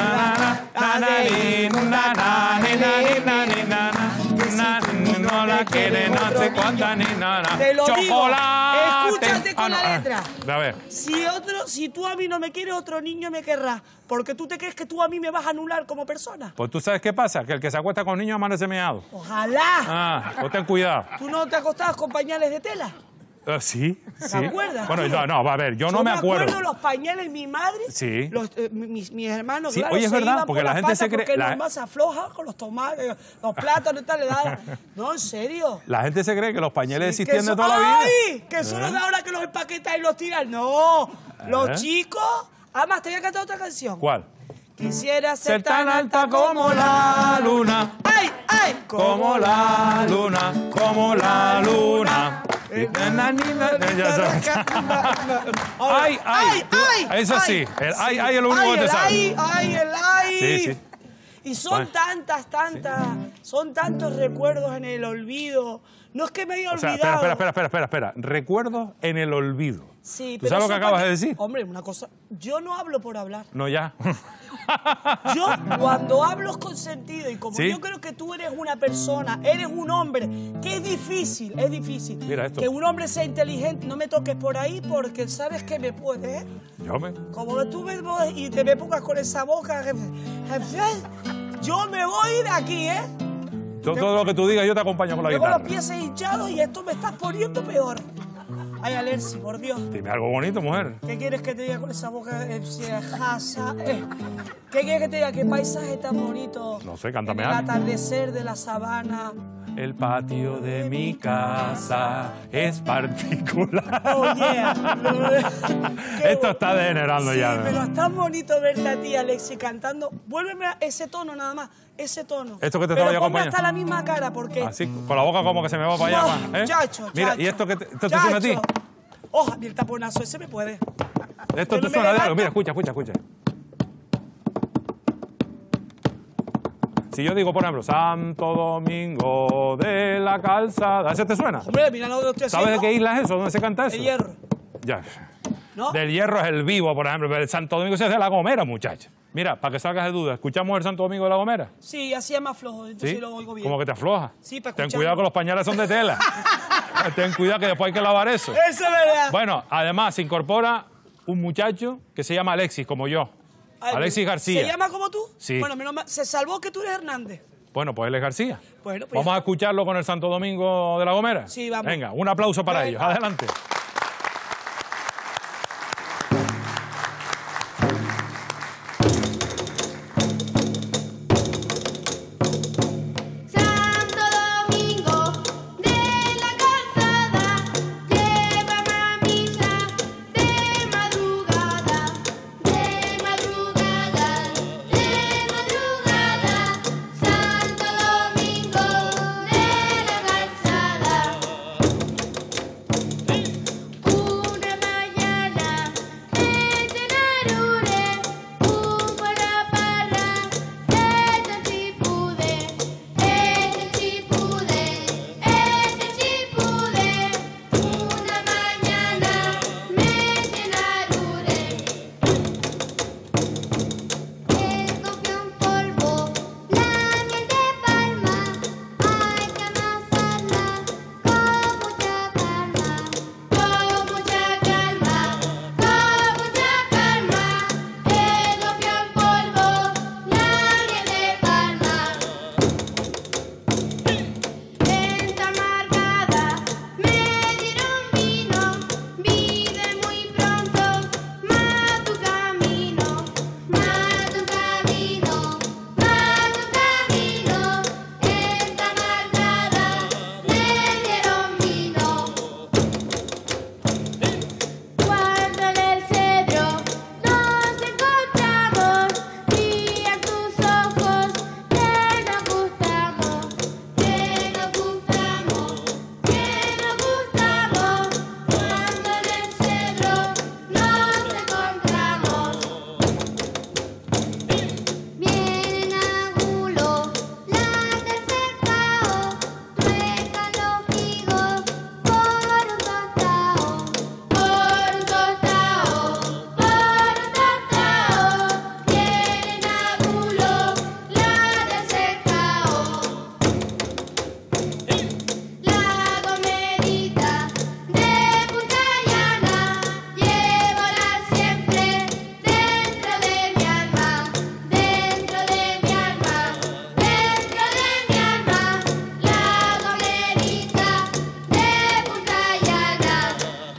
no la quiere, no sé cuánta ni nada. Te lo digo. Chocolate. Escúchate con la letra. A ver. Si tú a mí no me quieres, otro niño me querrá. Porque tú te crees que tú a mí me vas a anular como persona. Pues tú sabes qué pasa, que el que se acuesta con niños amanece meado. Ojalá. Pues ten cuidado. ¿Tú no te acostabas con pañales de tela? Sí. ¿Te acuerdas? Bueno, no, a ver, yo no me acuerdo. Yo me acuerdo los pañales, mi madre, Sí. mis hermanos, Sí, claro, oye, es se verdad, iban porque por la las gente se patas cree- porque la- normal se afloja con los tomates, los plátanos y tal, le daban. No, en serio. La gente se cree que los pañales Sí, existían que de toda la vida. ¡Ay! Que son los de ahora que los empaquetan y los tiran. No, los chicos. Además, te voy a cantar otra canción. ¿Cuál? Quisiera Ser tan alta como la luna. ¡Ay, ay! Como la luna, como la luna. Ya sabes. Ay, ay, eso sí, el ay es lo único que te sabes. ¡Ay, el ay! Sí, sí. Y son son tantos recuerdos en el olvido. No es que me haya O sea, olvidado. espera. Recuerdos en el olvido. Sí, ¿Tú sabes lo que son acabas de decir? Hombre, una cosa, yo no hablo por hablar. No, ya. Yo cuando hablo es con sentido y como ¿Sí? yo creo que tú eres una persona, eres un hombre, que es difícil. Mira esto. Que un hombre sea inteligente, no me toques por ahí porque sabes que me puedes, ¿eh? Como que tú me y te me pongas con esa boca, yo me voy de aquí, ¿eh? Todo lo que tú digas yo te acompaño con la Tengo los guitarra. pies hinchados y esto me estás poniendo peor. Ay, Alerci, por Dios. Dime algo bonito, mujer. ¿Qué quieres que te diga con esa boca jasa? ¿Qué quieres que te diga? ¿Qué paisaje tan bonito? No sé, cántame En el algo. atardecer de la sabana. El patio de mi casa es particular. Oh, yeah. Esto está degenerando Sí, ya. pero es tan bonito verte a ti, Alexi, cantando. Vuélveme a ese tono nada más, ese tono. Esto que te pero estaba yo ponme acompañando. hasta la misma cara, porque... Así, con la boca como que se me va para allá. ¿eh? Chacho, Mira, chacho. ¿y esto esto te suena a ti? Ojo, el taponazo ese me puede. Esto Yo te no me suena de levanto. algo. Mira, escucha. Si yo digo, por ejemplo, Santo Domingo de la Calzada, ¿ese te suena? Hombre, mira lo que estoy ¿Sabes de haciendo. qué isla es eso? ¿Dónde se canta eso? De Hierro. Ya. ¿No? Del Hierro es el Vivo, por ejemplo, pero el Santo Domingo ese es de La Gomera, muchacha. Mira, para que salgas de duda, ¿escuchamos el Santo Domingo de La Gomera? Sí, así es más flojo, entonces ¿Sí? lo oigo bien. Como que te afloja. Sí, para Ten escucharlo. cuidado que los pañales son de tela. Ten cuidado que después hay que lavar eso. Eso es verdad. Bueno, además se incorpora un muchacho que se llama Alexis, como yo. Ay, Alexis García. ¿Se llama como tú? Sí. Bueno, menos mal. Se salvó que tú eres Hernández. Bueno, pues él es García. Bueno, pues ¿Vamos a escucharlo con el Santo Domingo de La Gomera? Sí, vamos. Venga, un aplauso para Venga. ellos. Adelante. Santo Domingo de la Calzada, llévame a misa de madrugada, de madrugada, de madrugada. Santo Domingo de la Calzada. Una mañana en Tenarure, un buena parra, ese chipude, ese chipude, ese chipude. Una mañana me Tenarure. Él cogió un polvo, la miel de palma, hay que amasarla con mucha calma, con mucha calma, con mucha calma. Él cogió un polvo, la miel de palma. En Tamargada me dieron vino, vive muy pronto, más tu camino, más tu camino, más tu camino. En Tamargada me dieron vino. Cuando en el cedro nos encontramos, brillan tus ojos que nos gustamos, que nos gustamos, que nos gustamos. Cuando en el cedro nos encontramos, vienen Angulo, la tercer cao, truecan los higos por un tostao, por un tostao, por un tostao. Vienen Angulo, la tercer cao. La Gomerita de Punta Llana, llévala siempre dentro de mi alma, dentro de mi alma, dentro de mi alma. La Gomerita de Punta Llana.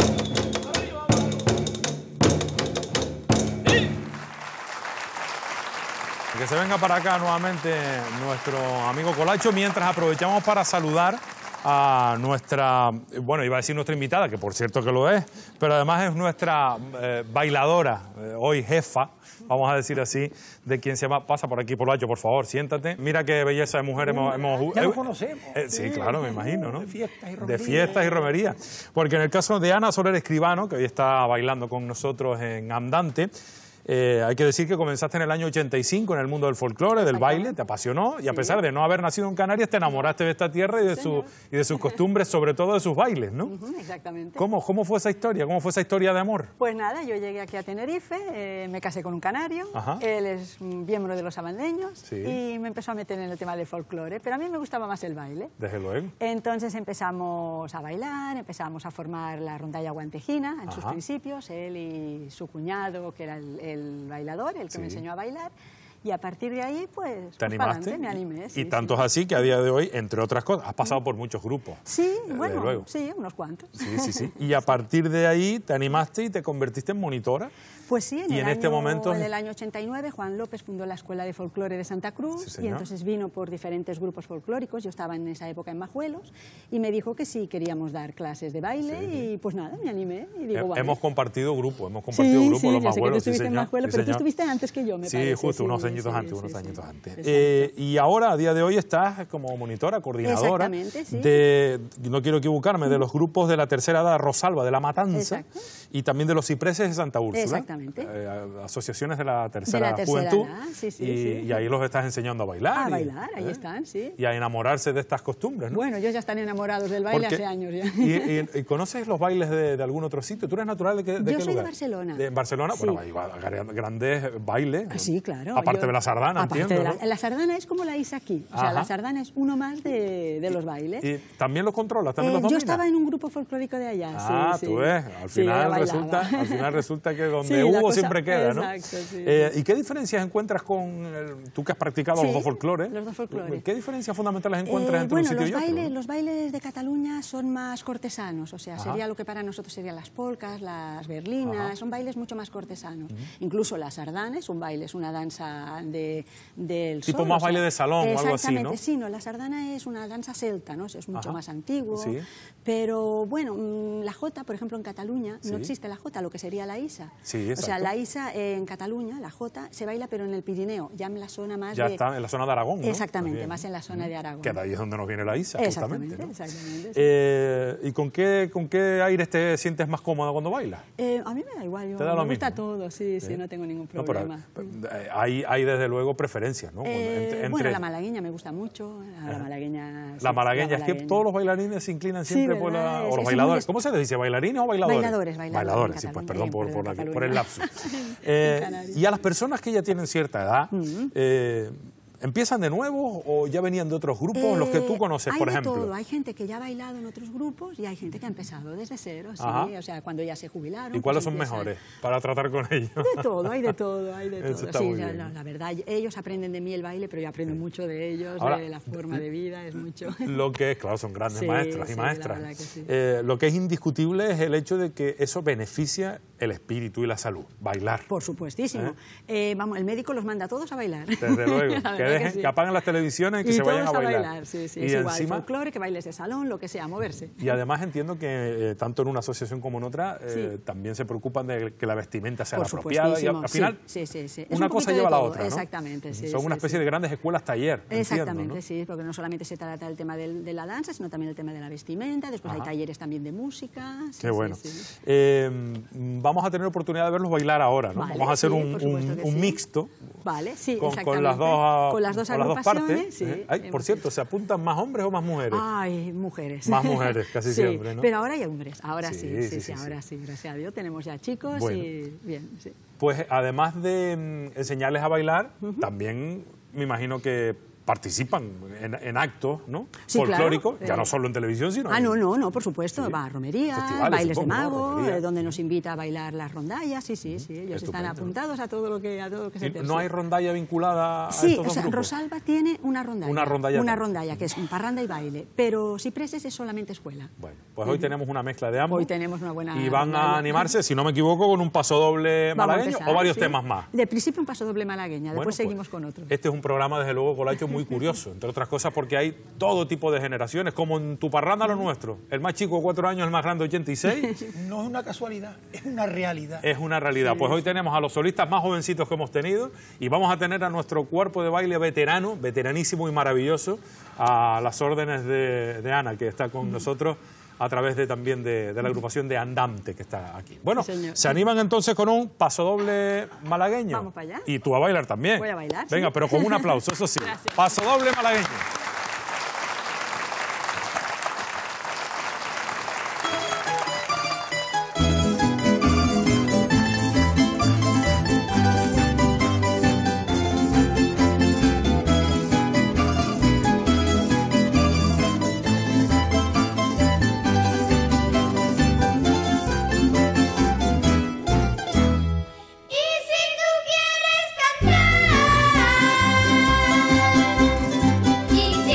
Que se venga para acá nuevamente nuestro amigo Colacho, mientras aprovechamos para saludar a nuestra, bueno, iba a decir nuestra invitada, que por cierto que lo es, pero además es nuestra bailadora, hoy jefa, vamos a decir así, de quien se llama, pasa por aquí, Colacho, por favor, siéntate. Mira qué belleza de mujer hemos... Ya lo conocemos. Sí, claro, me imagino, ¿no? De fiestas y romerías. De fiestas y romerías. Porque en el caso de Ana Soler Escribano, que hoy está bailando con nosotros en Andante, hay que decir que comenzaste en el año 85 en el mundo del folclore, del baile, te apasionó y a pesar de no haber nacido en Canarias te enamoraste de esta tierra y de sus costumbres, sobre todo de sus bailes, ¿no? Exactamente. ¿Cómo fue esa historia? ¿Cómo fue esa historia de amor? Pues nada, yo llegué aquí a Tenerife, me casé con un canario, Ajá. él es miembro de los abandeños Sí. y me empezó a meter en el tema del folclore, pero a mí me gustaba más el baile. Desde luego. Entonces empezamos a bailar, empezamos a formar la rondalla guantejina en sus Ajá. principios, él y su cuñado, que era el bailador, el que me Sí. enseñó a bailar. Y a partir de ahí, pues, ¿Te pues animaste? pa'lante, me animé. Y tanto es así que a día de hoy, entre otras cosas, has pasado por muchos grupos. Sí, Desde bueno, luego. sí, unos cuantos. Sí, sí, sí. Y a partir de ahí te animaste y te convertiste en monitora. Pues sí, Y en este momento- en el año 89 Juan López fundó la Escuela de Folclore de Santa Cruz Sí, señor. y entonces vino por diferentes grupos folclóricos, yo estaba en esa época en Majuelos y me dijo que sí queríamos dar clases de baile y pues nada, me animé y digo, vale. Hemos compartido grupo, Sí, los sí, más ya sé que tú abuelos, estuviste en Majuelo, sí, pero tú señor. estuviste antes que yo, me Sí, parece. justo, unos sí, añitos sí, antes, sí, unos sí. añitos antes. Exacto. Y ahora, a día de hoy, estás como monitora, coordinadora Exactamente, sí. de, no quiero equivocarme, de los grupos de la tercera edad Rosalba, de La Matanza. Exacto. y también de los cipreses de Santa Úrsula. Exactamente. Asociaciones de la tercera juventud. Y ahí los estás enseñando a bailar. A bailar, ahí están, sí. Y a enamorarse de estas costumbres, ¿no? Bueno, ellos ya están enamorados del baile hace años ya. ¿Y conoces los bailes de algún otro sitio? ¿Tú eres natural de qué lugar? Yo soy de Barcelona. ¿De Barcelona? Sí. Bueno, hay grandes bailes. Sí, claro. Aparte de la sardana, entiendo, ¿no? La sardana es como la isa aquí. O sea, la sardana es uno más de los bailes. ¿Y también lo controlas? ¿También los Yo dominas? estaba en un grupo folclórico de allá, sí. Tú ves. Al final resulta que donde hubo siempre queda, ¿no? Exacto, sí. ¿Y qué diferencias encuentras con tú que has practicado los dos folclores? Los dos folclores. ¿Qué diferencias fundamentales encuentras entre un sitio y otro? Los bailes de Cataluña son más cortesanos, o sea, sería lo que para nosotros serían las polcas, las berlinas, son bailes mucho más cortesanos. Incluso la sardana es un baile, es una danza del tipo sol, más baile de salón o algo así, ¿no? Sí, la sardana es una danza celta, ¿no? Es mucho más antiguo, pero bueno, la jota, por ejemplo, en Cataluña no existe la jota, lo que sería la isa. Sí, o sea, la isa en Cataluña, la jota, se baila pero en el Pirineo, ya en la zona más ya está en la zona de Aragón, ¿no? Exactamente, más en la zona de Aragón. Que de ahí es donde nos viene la isa, justamente, ¿no? Exactamente. ¿Y con qué aires te sientes más cómoda cuando bailas? A mí me da igual, me gusta todo, sí, no tengo ningún problema. Pero hay desde luego preferencias, ¿no? Bueno, la malagueña me gusta mucho, la malagueña... La malagueña, es que todos los bailarines se inclinan siempre por la... O los bailadores, ¿cómo se dice? ¿Bailarines o bailadores? Bailadores, sí, pues perdón por el lapsus. Y a las personas que ya tienen cierta edad, ¿empiezan de nuevo o ya venían de otros grupos, los que tú conoces, por ejemplo? Hay de todo, hay gente que ya ha bailado en otros grupos y hay gente que ha empezado desde cero, sí, o sea, cuando ya se jubilaron. ¿Y cuáles son mejores para tratar con ellos? De todo, hay de todo, Eso está sí, muy bien. la verdad, ellos aprenden de mí el baile, pero yo aprendo mucho de ellos, ahora, de la forma de vida, es mucho. Lo que es, claro, son grandes maestras y maestras. La verdad que sí. Lo que es indiscutible es el hecho de que eso beneficia el espíritu y la salud, bailar. Por supuestísimo. Vamos, el médico los manda a todos a bailar. Desde luego, que apaguen las televisiones y que se vayan a bailar. Sí, y es encima, igual, folclore, que bailes de salón, lo que sea, moverse. Y además entiendo que tanto en una asociación como en otra también se preocupan de que la vestimenta sea la apropiada y al final una cosa lleva a la otra, ¿no? Exactamente, sí. Son una especie de grandes escuelas taller. Exactamente, entiendo, ¿no? sí, porque no solamente se trata del tema de la danza, sino también el tema de la vestimenta, después hay talleres también de música. Qué bueno. Vamos a tener oportunidad de verlos bailar ahora, ¿no? Vale, vamos a hacer un mixto. Vale, sí, con las dos agrupaciones. Partes. Sí, por cierto, ¿se apuntan más hombres o más mujeres? Ay, mujeres. Más mujeres, casi siempre, ¿no? Pero ahora hay hombres, ahora sí, ahora sí, gracias a Dios tenemos ya chicos y bien, sí. Pues además de enseñarles a bailar, también me imagino que participan en actos, ¿no? Sí, folclóricos, claro. ya no solo en televisión, sino no, por supuesto, va a romerías, bailes de mago, ¿no? donde nos invita a bailar las rondallas, sí, ellos están apuntados a todo lo que se tercia. ¿No hay rondalla vinculada a estos dos grupos? Sí, Rosalba tiene una rondalla que es parranda y baile, pero Cipreses es solamente escuela. Bueno, pues hoy tenemos una mezcla de ambos. Hoy tenemos una buena... Y van a animarse, si no me equivoco, con un pasodoble malagueño o varios temas más. De principio un pasodoble malagueña, después seguimos con otro. Este es un programa, desde luego, Colacho, muy curioso, entre otras cosas porque hay todo tipo de generaciones, como en tu parranda lo nuestro. El más chico, 4 años, el más grande, 86. No es una casualidad, es una realidad. Es una realidad. Pues hoy tenemos a los solistas más jovencitos que hemos tenido y vamos a tener a nuestro cuerpo de baile veterano, veteranísimo y maravilloso, a las órdenes de Ana, que está con nosotros a través también de la agrupación de Andante, que está aquí. Bueno, se animan entonces con un pasodoble malagueño. Vamos para allá. Y tú a bailar también. Voy a bailar. Venga, pero con un aplauso, eso sí. Gracias. Pasodoble malagueño. Y si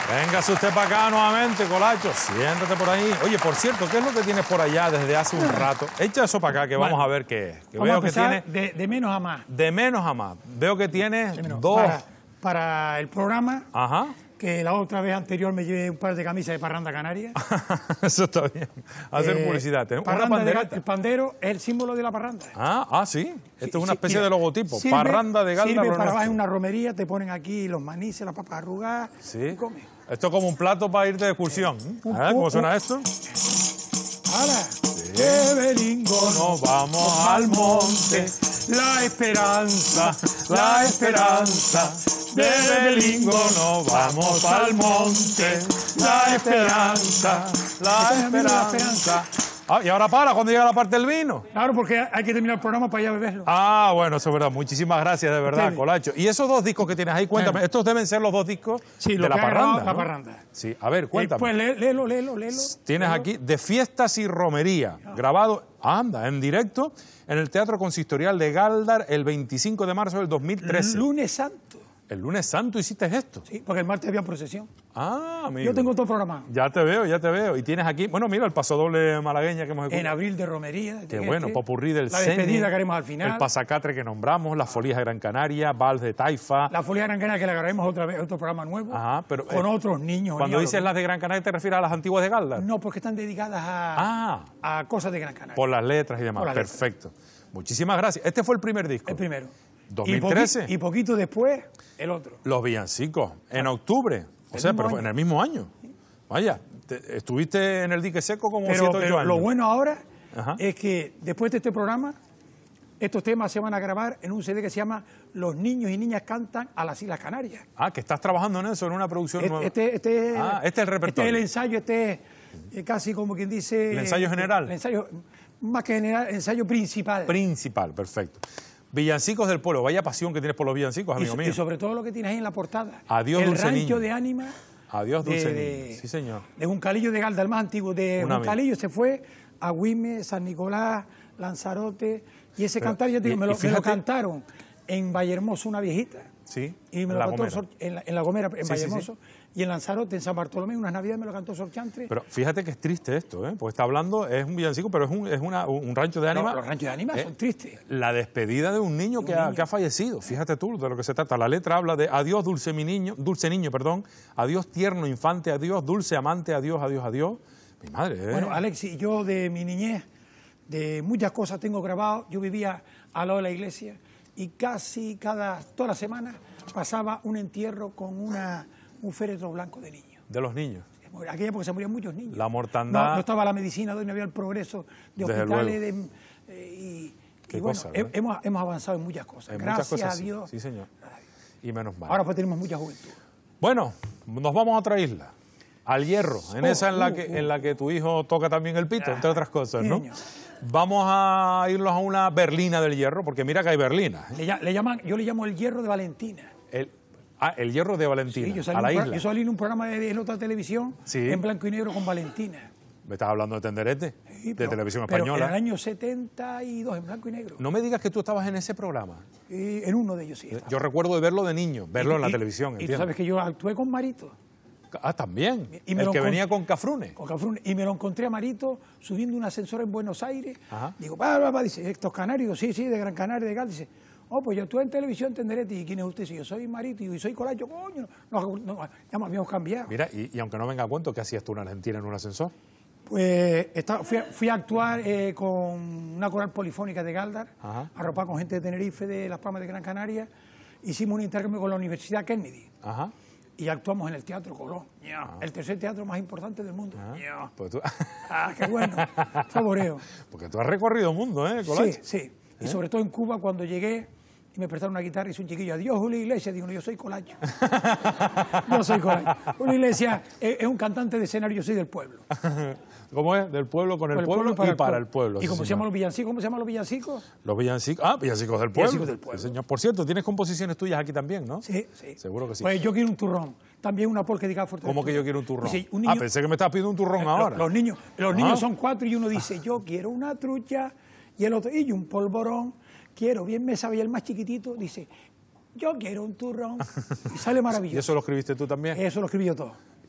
Véngase usted para acá nuevamente, Colacho. Siéntate por ahí. Oye, por cierto, ¿qué es lo que tienes por allá desde hace un rato? Echa eso para acá, que vamos a ver qué es. Que Vamos veo a que empezar tiene de menos a más. de menos a más. Veo que tienes De menos. dos. Para el programa, Ajá. que la otra vez anterior me llevé un par de camisas de Parranda Canaria. Eso está bien. Hacer publicidad. Tenemos una Parranda de pandereta. el pandero es el símbolo de la parranda. Sí. Esto es una especie Mira, de logotipo. sirve- Parranda de Galda. Sirve lo para nuestro. bajar una romería, te ponen aquí los manices, las papas arrugadas. Sí. Y come. Esto es como un plato para irte de excursión. ¿Cómo suena esto? ¡Hala! ¡Qué belingo! Nos vamos al monte. La esperanza, La esperanza de Belingo, nos vamos al monte. La esperanza, la esperanza. Y ahora para cuando llega la parte del vino. Claro, porque hay que terminar el programa para ya beberlo. Bueno, eso es verdad. Muchísimas gracias, de verdad, Ustedes. Colacho. Y esos dos discos que tienes ahí, cuéntame. Estos deben ser los dos discos Sí, lo de la que ha grabado parranda. la ¿no? parranda. Sí, a ver, cuéntame. Pues léelo. Tienes aquí de Fiestas y Romería, grabado, en directo, en el Teatro Consistorial de Galdar el 25 de marzo del 2013. Lunes Santo. El lunes santo hiciste esto. Sí, porque el martes había procesión. Amigo. Yo tengo todo programado. Ya te veo. Y tienes aquí, bueno, mira, el pasodoble malagueña que hemos escuchado. En abril de romería. Qué bueno, popurrí del La Sene, despedida que haremos al final. el pasacatre que nombramos, las folías de Gran Canaria, Vals de Taifa. La Folia Gran Canaria que la grabaremos otra vez, otro programa nuevo. Pero, con otros niños. Cuando niños. dices las de Gran Canaria, ¿te refieres a las antiguas de Galdar? No, porque están dedicadas a cosas de Gran Canaria. Por las letras y demás. Por las letras. Perfecto. Muchísimas gracias. Este fue el primer disco. El primero. 2013. Y poquito después, el otro. Los villancicos, en octubre. O sea, mismo pero año. fue en el mismo año. Vaya, estuviste en el dique seco como Pero 7 o 8 años. lo bueno ahora Ajá. es que después de este programa, estos temas se van a grabar en un CD que se llama Los niños y niñas cantan a las Islas Canarias. Que estás trabajando en eso, en una producción nueva. Este es el repertorio. Este es el ensayo, este es casi como quien dice... ¿El ensayo general? El ensayo, más que general, el ensayo principal. Principal, perfecto. Villancicos del pueblo, vaya pasión que tienes por los villancicos, amigo mío. Y sobre todo lo que tienes ahí en la portada. Adiós, el dulce rancho niño. de Ánima. Adiós, dulce niño. Sí, señor. De Juncalillo de Galda, el más antiguo. De Un amigo. Juncalillo se fue a Güime, San Nicolás, Lanzarote. Y ese cantar, ya te digo, me lo fíjate- cantaron en Vallehermoso, una viejita. Sí, Y me en lo La cantó Gomera. en La Gomera, en Sí, Vallehermoso. Y en Lanzarote, en San Bartolomé, unas navidades me lo cantó Sorchantre. Pero fíjate que es triste esto, ¿eh? Porque está hablando, es un villancico, pero es un rancho de ánima. Los ranchos de Ánima son tristes. La despedida de un niño que ha fallecido. Fíjate tú de lo que se trata. La letra habla de adiós, dulce niño, adiós, tierno infante, adiós, dulce amante, adiós, adiós, adiós. Mi madre, ¿eh? Bueno, Alexis, yo de mi niñez, de muchas cosas tengo grabado. Yo vivía al lado de la iglesia y casi toda la semana pasaba un entierro con un féretro blanco de niños. De los niños. En aquella época se morían muchos niños. La mortandad. No estaba la medicina, no había el progreso de Desde hospitales. luego. Y Qué bueno, cosa, ¿verdad? hemos avanzado en muchas cosas. Hay Gracias muchas cosas, a Dios. Sí, señor. Y menos mal. Ahora pues tenemos mucha juventud. Bueno, nos vamos a otra isla. Al Hierro, en esa en la que tu hijo toca también el pito, entre otras cosas, ¿no? señor. Vamos a irnos a una berlina del Hierro, porque mira que hay berlinas. ¿eh? Yo le llamo el hierro de Valentina. El Hierro de Valentina, Sí, yo a la isla. yo salí en un programa de otra televisión Sí. en blanco y negro con Valentina. ¿Me estás hablando de Tenderete? Sí, de Televisión pero Española. en el año 72, en blanco y negro. No me digas que tú estabas en ese programa. Y en uno de ellos sí. estaba. Yo recuerdo de verlo de niño, verlo en la Y- televisión, Y tú ¿entiendes? sabes que yo actué con Marito. También. Y me El lo que encont- venía con Cafrune. Con Cafrune. Y me lo encontré a Marito subiendo un ascensor en Buenos Aires. Ajá. Digo, dice, ¿estos canarios? Sí, de Gran Canaria, de Gal. Dice, pues yo estuve en televisión Tenderete. ¿Y quién es usted? Si yo soy Marito y soy Colacho, coño. Ya me habíamos cambiado. Mira, y aunque no venga a cuento, ¿qué hacías tú en Argentina en un ascensor? Pues fui a actuar con una coral polifónica de Galdar, Ajá. arropada con gente de Tenerife, de Las Palmas de Gran Canaria. Hicimos un intercambio con la Universidad Kennedy Ajá. y actuamos en el Teatro Colón, el tercer teatro más importante del mundo. Pues tú- Qué bueno, saboreo. Porque tú has recorrido el mundo, ¿eh, Sí, Colacho? sí. Y sobre todo en Cuba, cuando llegué y me prestaron una guitarra y hizo un chiquillo, adiós, Julio Iglesias. Digo, no, yo soy Colacho. Yo soy Colacho. Julio Iglesias es un cantante de escenario, yo soy del pueblo. ¿Cómo es? Del pueblo, con el pueblo y para el pueblo. ¿Y sí, cómo se señor. llaman los villancicos? ¿Cómo se llaman los villancicos? Los villancicos. Villancicos del pueblo. Villancicos del pueblo. Sí, señor. Por cierto, tienes composiciones tuyas aquí también, ¿no? Sí, sí. Seguro que sí. Pues yo quiero un turrón. También una polca de Fuerte. ¿Cómo que yo quiero un turrón? Dice, un niño- Pensé que me estabas pidiendo un turrón ahora. Los niños son 4 y uno dice, yo quiero una trucha. Y el otro, y un polvorón. Quiero, bien me sabe. Y el más chiquitito dice, yo quiero un turrón. Y sale ¿Y maravilloso. eso lo escribiste tú también? Eso lo escribí yo todo.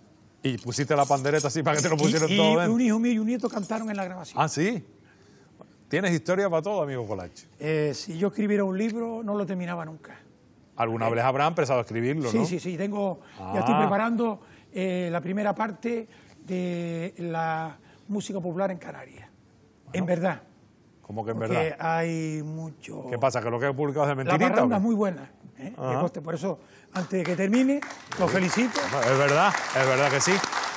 Y pusiste la pandereta así para que te lo pusieran y todo dentro. un hijo mío y un nieto cantaron en la grabación. Ah, sí. Tienes historia para todo, amigo Colacho. Si yo escribiera un libro, no lo terminaba nunca. Alguna vez habrá empezado a escribirlo, Sí, ¿no? sí, sí. Ya estoy preparando la primera parte de la música popular en Canarias. En verdad. Como que en Porque verdad. hay mucho... ¿Qué pasa? ¿Que lo que he publicado es de La mentirita? parranda ¿o es qué? muy buena. Que conste. Por eso, antes de que termine, los felicito. Es verdad que sí.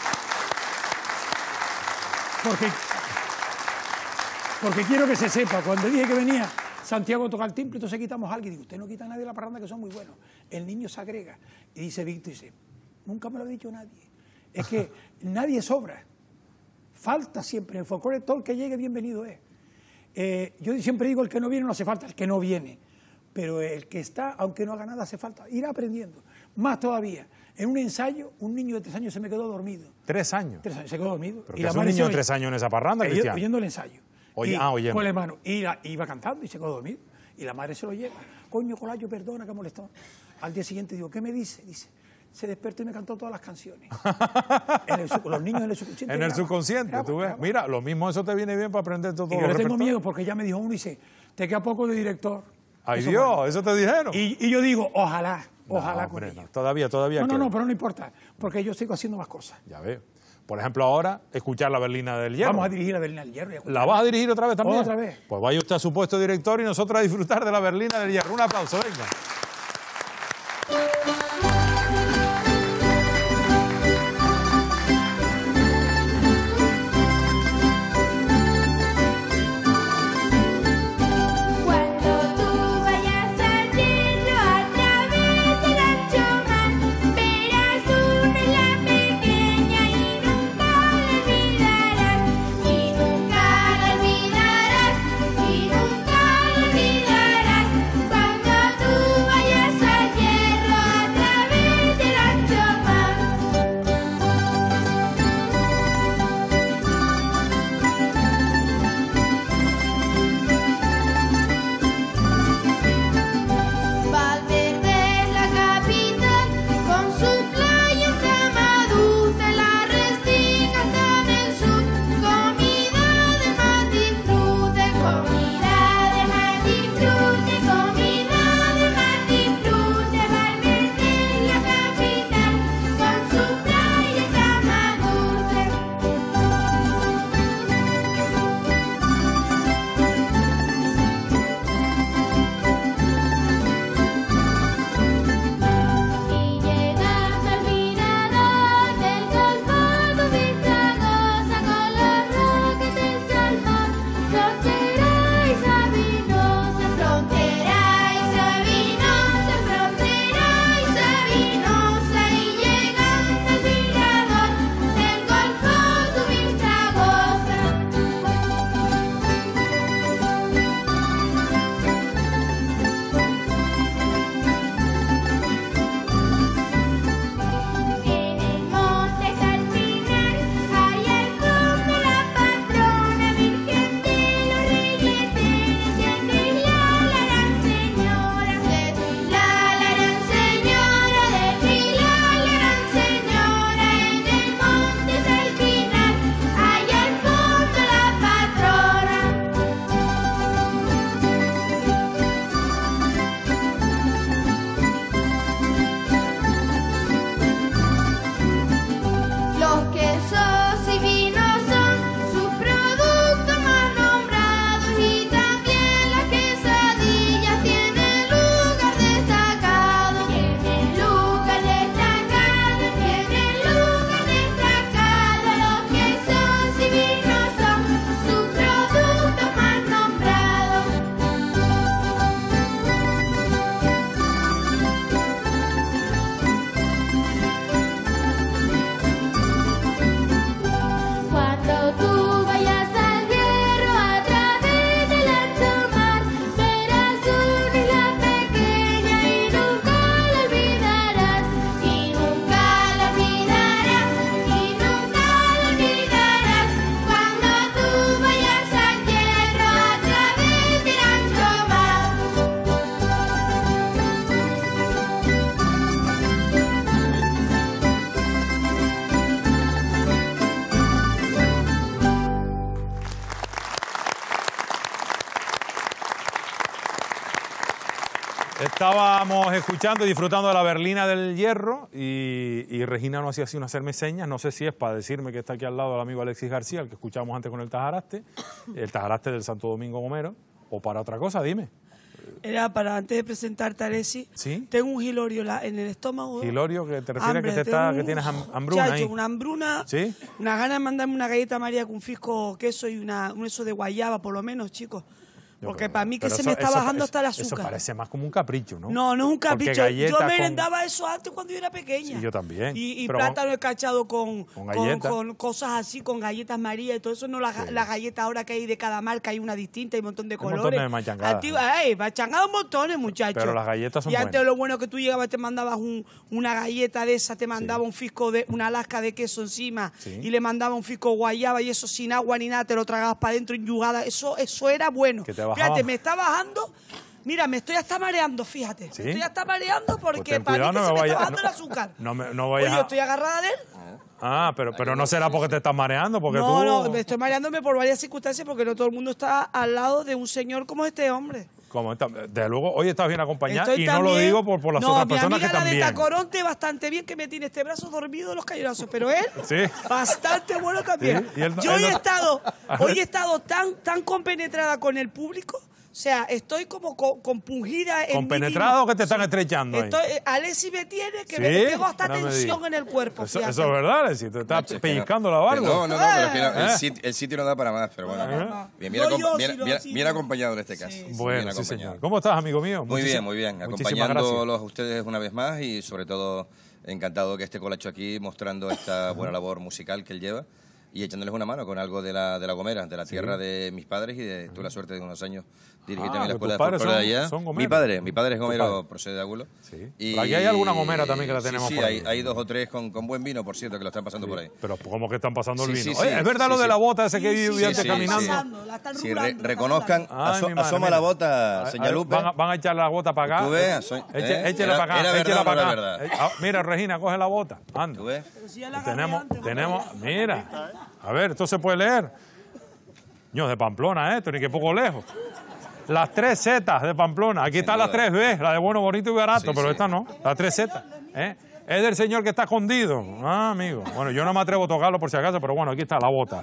Porque quiero que se sepa, cuando dije que venía Santiago a tocar el timbre, entonces quitamos a alguien. Digo, usted no quita a nadie de la parranda, que son muy buenos. El niño se agrega. Y dice Víctor, dice, nunca me lo ha dicho nadie. Es que nadie sobra. Falta siempre. En el folclore, todo el que llegue, bienvenido es. Yo siempre digo, el que no viene no hace falta, el que no viene. Pero el que está, aunque no haga nada, hace falta. Ir aprendiendo. Más todavía. En un ensayo, un niño de 3 años se me quedó dormido. 3 años. 3 años, se quedó dormido. ¿Pero qué hace un niño de 3 años en esa parranda, Cristian? Oyendo el ensayo. Oyendo. Con el hermano. Y iba cantando y se quedó dormido. Y la madre se lo lleva. Coño, Colacho, perdona que molestó. Al día siguiente digo, ¿qué me dice? Dice, se despertó y me cantó todas las canciones. Los niños en el subconsciente. En el subconsciente, tú ves. Mira, lo mismo eso te viene bien para aprender todo Y yo lo le tengo repertorio. miedo porque ya me dijo uno y dice, te queda poco de director. Ay, Eso, Dios, bueno. eso te dijeron. Y yo digo, ojalá con hombre, ellos. no. Todavía No, queda. pero no importa, porque yo sigo haciendo más cosas. Ya veo. Por ejemplo, ahora, escuchar la Berlina del Hierro. Vamos a dirigir la Berlina del Hierro. ¿La vas a dirigir otra vez también? Otra vez. Pues vaya usted a su puesto de director y nosotros a disfrutar de la Berlina del Hierro. Un aplauso, venga. Cuando tú vayas al hierro a través del ancho mar, verás una isla pequeña y nunca la olvidarás, y nunca la olvidarás, y nunca la olvidarás. Cuando tú Estábamos escuchando y disfrutando de la berlina del hierro y Regina no hacía sino hacerme señas, no sé si es para decirme que está aquí al lado el amigo Alexis García, el que escuchamos antes con el Tajaraste del Santo Domingo Gomero, o para otra cosa, dime. Era para, antes de presentarte a Alexis, ¿Sí? tengo un gilorio en el estómago. Gilorio, que te refieres Hambre, que tienes hambruna chacho, ahí. una hambruna, ¿Sí? una gana de mandarme una galleta María con fisco, queso y un eso de guayaba, por lo menos, chicos. Porque para mí que se me está bajando hasta el azúcar. Eso parece más como un capricho, ¿no? No, no es un capricho. Porque Yo merendaba eso antes cuando yo era pequeña. Sí, yo también. Y Pero plátano escarchado con cosas así, con galletas María y todo eso. No las galletas ahora que hay de cada marca, hay una distinta, hay un montón de colores. Un montón de machangadas. Machangadas montones, muchachos. Pero las galletas son buenas. Y antes buenas. lo bueno que tú llegabas, te mandabas una galleta de esa, te mandaba un fisco una lasca de queso encima y le mandaba un fisco guayaba y eso sin agua ni nada, te lo tragabas para adentro enyugada. Eso era bueno. Fíjate, me estaba bajando. Mira, me estoy hasta mareando, fíjate. ¿Sí? Me estoy hasta mareando porque Pues ten para mí cuidado, que no se me me vaya- está bajando el azúcar. No vayas Oye, a... estoy agarrada de él. Ah, pero no será porque te estás mareando, porque No, tú... no, me estoy mareándome por varias circunstancias porque no todo el mundo está al lado de un señor como este hombre. Como desde luego, hoy estás bien acompañado Estoy y no lo también- digo por las otras personas que mi amiga la de también. Tacoronte bastante bien, que me tiene este brazo dormido los cañonazos, pero él Sí. bastante bueno también. Sí, y él- Yo él no- hoy he estado tan compenetrada con el público, o sea, estoy como compungida en ¿Compenetrado o que te están estrechando ahí? Alexis me tiene que Sí, me tengo hasta no me tensión digas. en el cuerpo. Eso fíjate. es verdad, Alexis, te estás pellizcando la barba. No, pero es que ¿Eh? el sitio no da para más, pero bueno. Bien, bien acompañado en este caso. Bueno, Bien sí, acompañado. señor. ¿Cómo estás, amigo mío? Muy bien. Muchísimas Acompañándolos a ustedes una vez más y sobre todo encantado que esté Colacho aquí mostrando esta buena labor musical que él lleva y echándoles una mano con algo de la Gomera, de la tierra de mis padres y tuve la suerte de unos años dirigir también la escuela de folclore de allá. son Mi gomeros. padre es gomero, procede de Águlo. Sí. Pero aquí hay alguna gomera también que la tenemos sí, por ahí. hay dos o tres con buen vino, por cierto, que lo están pasando por ahí. Pero ¿cómo que están pasando el Sí, vino? sí, Oye, sí, ¿es verdad sí, lo de sí. la bota ese que vi Sí, antes sí, caminando? La están Sí, rulando, reconozcan, Ay, mi madre, asoma mira. la bota, señor Lupe. Van a echar la bota para acá. Tú veas, Échela para acá. era verdad échela o no para era acá. verdad. Mira, Regina, coge la bota. Anda. ¿Tú ves? Pero si ya la agarré antes, Mira. A ver, esto se puede leer. Ño, de Pamplona, esto, ni que poco lejos. Las 3 Zetas de Pamplona. Aquí están las 3 B, la de bueno, bonito y barato, Sí, pero sí. esta no. Las 3 Z. Es del señor que está escondido. Ah, amigo. Bueno, yo no me atrevo a tocarlo por si acaso, pero bueno, aquí está la bota.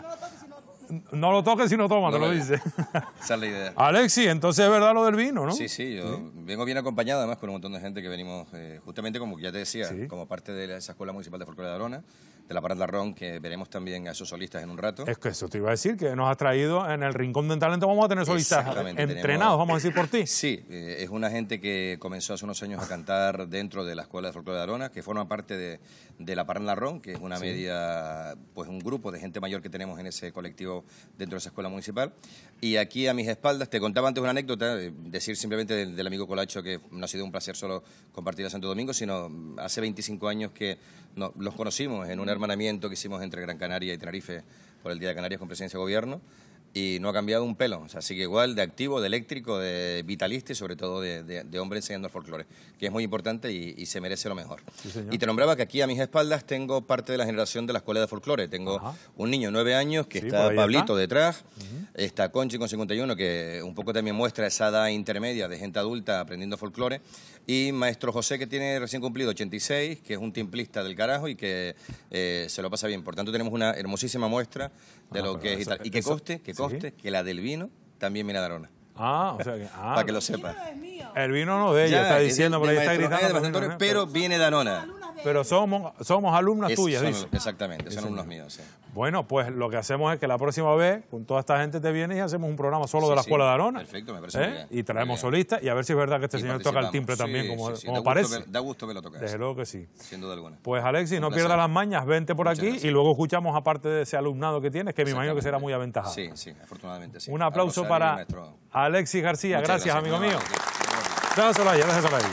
No lo toques si no toma, te lo dice. Esa es la idea. Alexis, entonces es verdad lo del vino, ¿no? Sí, yo vengo bien acompañado además con un montón de gente que venimos justamente, como ya te decía, Sí. como parte de esa Escuela Municipal de Folclore de Arona, de la Parada Ron, que veremos también a esos solistas en un rato. Es que eso te iba a decir, que nos has traído en el Rincón del Talento. Vamos a tener solistas Exactamente, entrenados, vamos a decir por ti. Sí, es una gente que comenzó hace unos años a cantar dentro de la Escuela de Folclore de Arona, que forma parte de la Parada Ron, que es una media, pues un grupo de gente mayor que tenemos en ese colectivo dentro de esa escuela municipal. Y aquí a mis espaldas, te contaba antes una anécdota, decir simplemente del amigo Colacho que no ha sido un placer solo compartir a Santo Domingo, sino hace 25 años que los conocimos en un hermanamiento que hicimos entre Gran Canaria y Tenerife por el Día de Canarias con presidencia de gobierno. Y no ha cambiado un pelo, o sea, sigue igual de activo, de eléctrico, de vitalista y sobre todo de hombre enseñando el folclore, que es muy importante y se merece lo mejor. Sí, señor. Y te nombraba que aquí a mis espaldas tengo parte de la generación de la escuela de folclore. Tengo un niño de 9 años que Sí, está por ahí Pablito está. detrás, está Conchi con 51 que un poco también muestra esa edad intermedia de gente adulta aprendiendo folclore, y maestro José que tiene recién cumplido 86, que es un timplista del carajo y que se lo pasa bien. Por tanto tenemos una hermosísima muestra de lo que es y tal. Y que coste que la del vino también viene de Arona. Ah, o sea que... Para que lo sepa. El vino no de ella, está diciendo, por ahí está gritando. Pero viene de Arona. Pero somos alumnas tuyas, dice. Exactamente, son unos míos. Sí. Bueno, pues lo que hacemos es que la próxima vez, con toda esta gente te vienes y hacemos un programa solo de la Sí, Escuela de Arona. perfecto, me parece muy bien. Y traemos Muy bien. solistas y a ver si es verdad que este Y señor toca el timbre participamos. también, como, Sí, como da parece. gusto da gusto verlo tocar. Desde luego que sí. Sin duda alguna. Pues Alexis, no Un placer. pierdas las mañas, vente por Muchas aquí gracias. y luego escuchamos aparte de ese alumnado que tienes, que me imagino que será muy aventajado. Sí, sí, afortunadamente sí. Un aplauso Al Rosario, para maestro. Alexis García. Muchas Gracias, amigo muy mío. amable. Déjaselo ahí.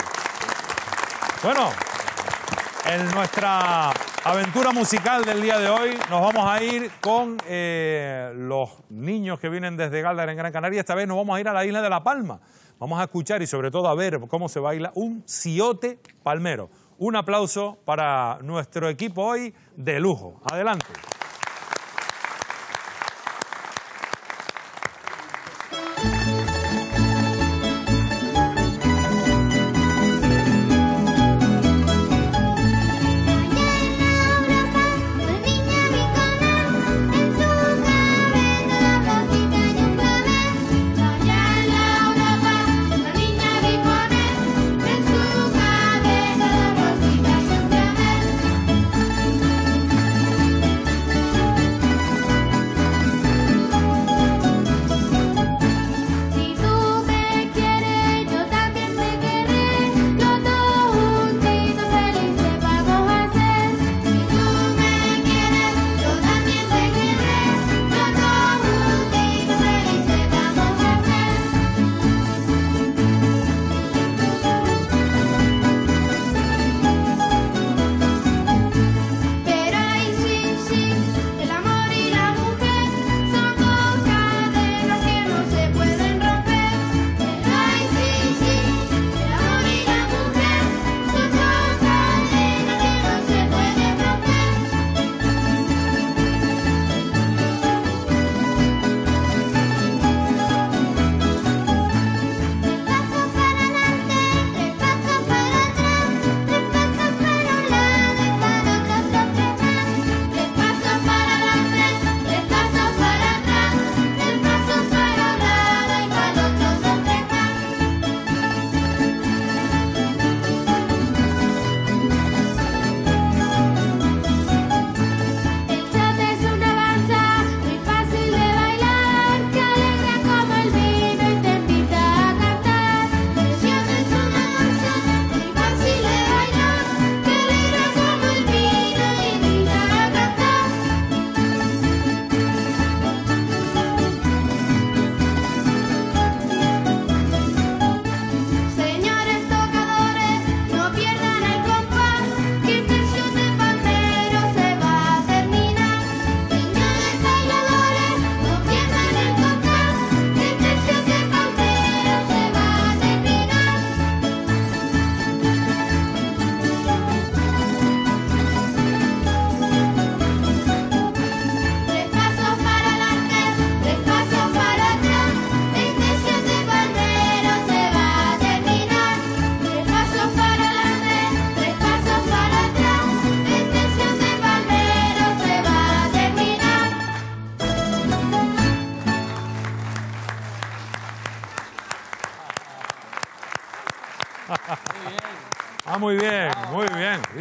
Bueno, en nuestra aventura musical del día de hoy nos vamos a ir con los niños que vienen desde Gáldara en Gran Canaria. Esta vez nos vamos a ir a la isla de La Palma. Vamos a escuchar y sobre todo a ver cómo se baila un ciote palmero. Un aplauso para nuestro equipo hoy de lujo. Adelante.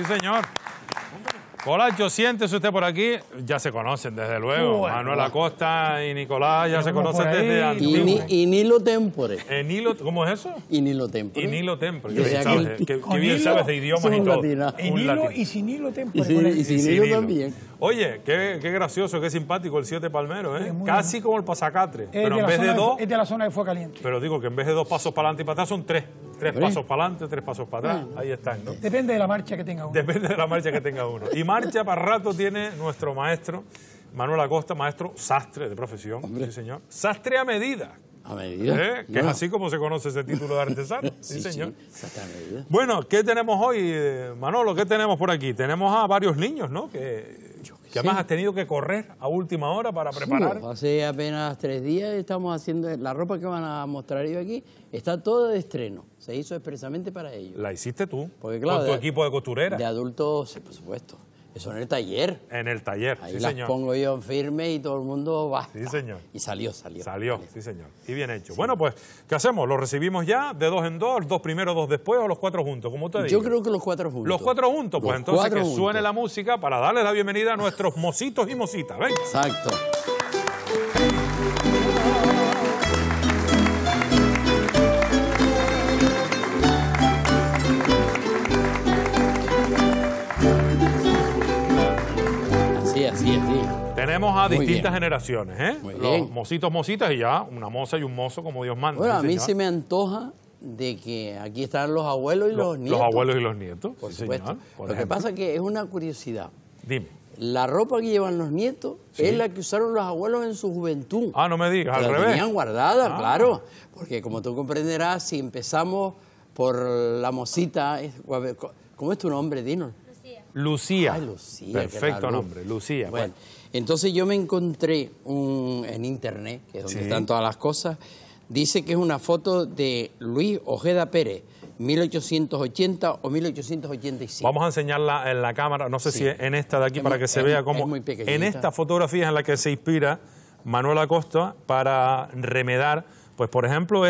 Sí, señor. Colacho, siéntese usted por aquí. Ya se conocen, desde luego. Bueno, Manuel Acosta y Nicolás ya se conocen por ahí. desde antiguo. Y Nilo Tempore. ¿Cómo es eso? Y Nilo Tempore. Y Nilo Tempore. Yo Qué bien sé que- sabes, qué con bien hilo sabes de idiomas y somos todo. latinos. En Un hilo latino. y sin hilo tempore. Y con él. sin Sin Nilo hilo. también. Oye, qué gracioso, qué simpático el 7 palmero, ¿eh? Es muy Casi como el pasacatre. Es Pero de en la vez de zona dos, es de la zona de Fue Caliente. pero digo que en vez de 2 pasos para adelante y para atrás son 3. 3 Hombre. pasos para adelante, 3 pasos para atrás. Ahí están, ¿no? Depende de la marcha que tenga uno. Depende de la marcha que tenga uno. Y marcha para rato tiene nuestro maestro, Manuel Acosta, maestro sastre de profesión. Sí, señor. Sastre a medida. A medida. Que es así como se conoce ese título de artesano. Sí, señor. Exacto, a medida. Bueno, ¿qué tenemos hoy, Manolo? ¿Qué tenemos por aquí? Tenemos a varios niños, ¿no? Que además has tenido que correr a última hora para preparar. Sí, hace apenas 3 días estamos haciendo la ropa que van a mostrar ellos aquí. Está toda de estreno. Se hizo expresamente para ellos. La hiciste tú, Porque, claro, con tu de- equipo de costurera. De adultos, sí, por supuesto. Eso en el taller. En el taller, Ahí sí, las señor. pongo yo en firme y todo el mundo va. Sí, señor. Y salió. Salió, sí, señor. Y bien hecho. Bueno, pues, ¿qué hacemos? ¿Lo recibimos ya de 2 en 2, 2 primero, 2 después o los 4 juntos? Como usted diga. Yo creo que los 4 juntos. Los 4 juntos, pues Los entonces 4 que juntos. suene la música para darles la bienvenida a nuestros mocitos y mocitas. Venga. Exacto. Así. Tenemos a Muy distintas bien. generaciones, ¿eh? Muy Los bien. mocitos, mocitas y ya una moza y un mozo como Dios manda. Bueno, sí, a mí señor. se me antoja de que aquí están los abuelos y los nietos. Los abuelos y los nietos. Por sí, supuesto. señor. Por Lo que ejemplo. pasa es que es una curiosidad. Dime. La ropa que llevan los nietos es la que usaron los abuelos en su juventud. Ah, no me digas, al La revés. tenían guardada, Ah. claro. Porque como tú comprenderás, si empezamos por la mosita, ¿cómo es tu nombre, Dino? Lucía. Ay, Lucía. Perfecto qué raro. nombre, Lucía. Bueno, entonces yo me encontré en internet, que es donde Sí. están todas las cosas, dice que es una foto de Luis Ojeda Pérez, 1880 o 1885. Vamos a enseñarla en la cámara, no sé Sí. si en esta de aquí Es para muy- que se es- vea es cómo muy pequeñita. en esta fotografía es en la que se inspira Manuel Acosta para remedar, pues por ejemplo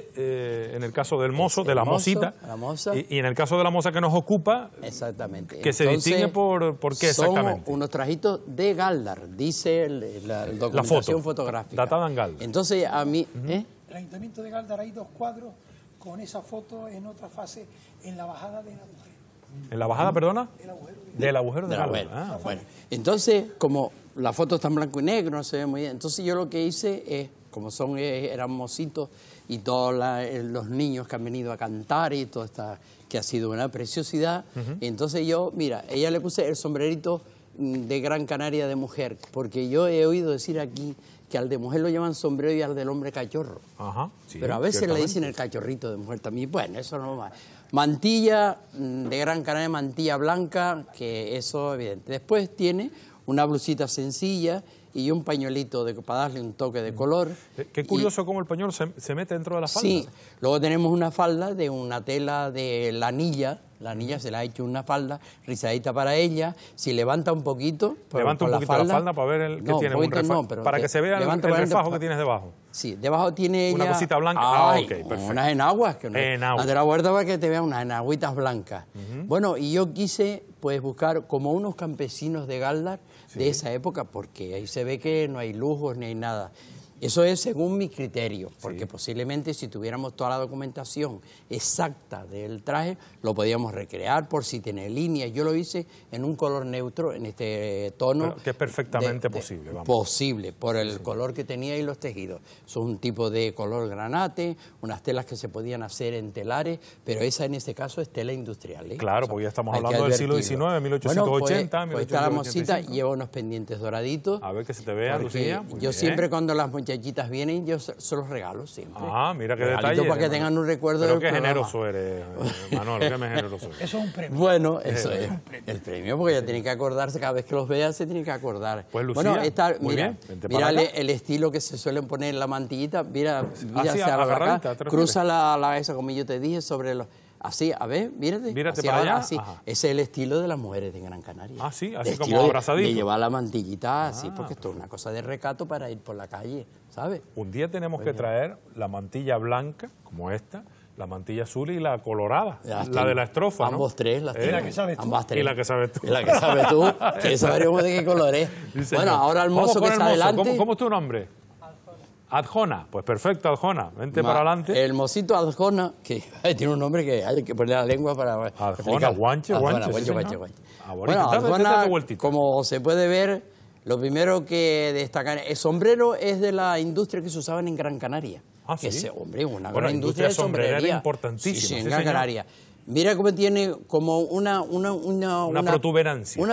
en el caso del mozo, de la mozo, mosita, la moza. y en el caso de la moza que nos ocupa, Exactamente. que se distingue por qué son exactamente. unos trajitos de Galdar, dice la documentación fotográfica. datada en Galdar. Entonces a mí... El Ayuntamiento de Galdar hay 2 cuadros con esa foto en otra fase en la bajada de la mujer. En la bajada, perdona, del agujero de de la Galdar. web. Ah, Bueno, entonces, como la foto está en blanco y negro, no se ve muy bien, entonces yo lo que hice es, como eran mocitos y todos los niños que han venido a cantar y todo esta, que ha sido una preciosidad, entonces yo, mira, ella le puse el sombrerito de Gran Canaria de mujer, porque yo he oído decir aquí que al de mujer lo llaman sombrero y al del hombre cachorro. Ajá, sí, Pero a veces le ciertamente. dicen el cachorrito de mujer también. Bueno, eso no va. Mantilla de Gran Canaria, mantilla blanca, que eso evidente. Después tiene una blusita sencilla y un pañuelito para darle un toque de color. Qué curioso cómo el pañuelo se mete dentro de la falda. Sí, luego tenemos una falda de una tela de lanilla. La anilla se la ha hecho una falda rizadita para ella. Si levanta un poquito, Levanta un con poquito la falda para ver el que No, tiene un poquito no, pero para que se vea el levanta para refajo adentro. que tienes debajo. Sí, debajo tiene ella... Una cosita blanca. Ay, Ah, ok, perfecto. unas enaguas. Que no, Enaguas. Hazte la vuelta para que te vean unas enagüitas blancas. Bueno, y yo quise pues buscar como unos campesinos de Galdar de esa época, porque ahí se ve que no hay lujos ni hay nada. Eso es según mi criterio, porque posiblemente si tuviéramos toda la documentación exacta del traje, lo podíamos recrear por si tiene líneas. Yo lo hice en un color neutro, en este tono. Pero que es perfectamente posible, vamos. Posible, por el color que tenía y los tejidos. Son un tipo de color granate, unas telas que se podían hacer en telares, pero esa en este caso es tela industrial. ¿eh? Claro, porque ya estamos hay que hablando del siglo advertirlo. XIX, 1880, Bueno, pues está la mosita, 1885. lleva unos pendientes doraditos. A ver que se te vea, porque Lucía. Muy yo bien. siempre cuando las muchachitas vienen, yo se los regalo siempre. Ah, mira qué Regalito detalle. para que tengan un recuerdo Pero del qué programa. generoso eres, Manolo, qué generoso eres. Eso es un premio. Bueno, eso es el premio, porque ella tiene que acordarse, cada vez que los vea se tiene que acordar. Pues, Lucía, bueno, muy mira, bien, vente para mira acá. el estilo que se suelen poner en la mantillita, mira sí, hacia la agarradita, acá, ¿te cruza esa como yo te dije, sobre los... Así, a ver, mírate. Mírate así, para allá. Así. Ajá. Ese es el estilo de las mujeres de Gran Canaria. Ah, sí, El así estilo como de- abrazadito. De llevar la mantillita así, porque esto es una cosa de recato para ir por la calle, ¿sabes? Un día tenemos que traer la mantilla blanca, como esta, La mantilla azul y la colorada, Ya, la de la estrofa, ¿no? Ambos tres las ¿Eh? tengo. Y la que sabes tú. Ambas tres. Y la que sabes tú. Y la que sabes tú, que sabremos de qué color es. Sí, señor. Bueno, ahora el Vamos mozo con que el está mozo. adelante. ¿Cómo es tu nombre? Adjona. Pues perfecto, Adjona. Vente para adelante. El mocito Adjona, que tiene un nombre que hay que poner la lengua para Adjona, guanche, guanche, sí, señor. Ah, Bueno, date Adjona, vueltita. como se puede ver, lo primero que destacar, el sombrero es de la industria que se usaban en Gran Canaria. Ah, ¿sí? Hombre, una Bueno, gran industria de sombrerera sombrería. importantísima, Sí, en sí, Gran señor. Canaria. Mira cómo tiene como una protuberancia.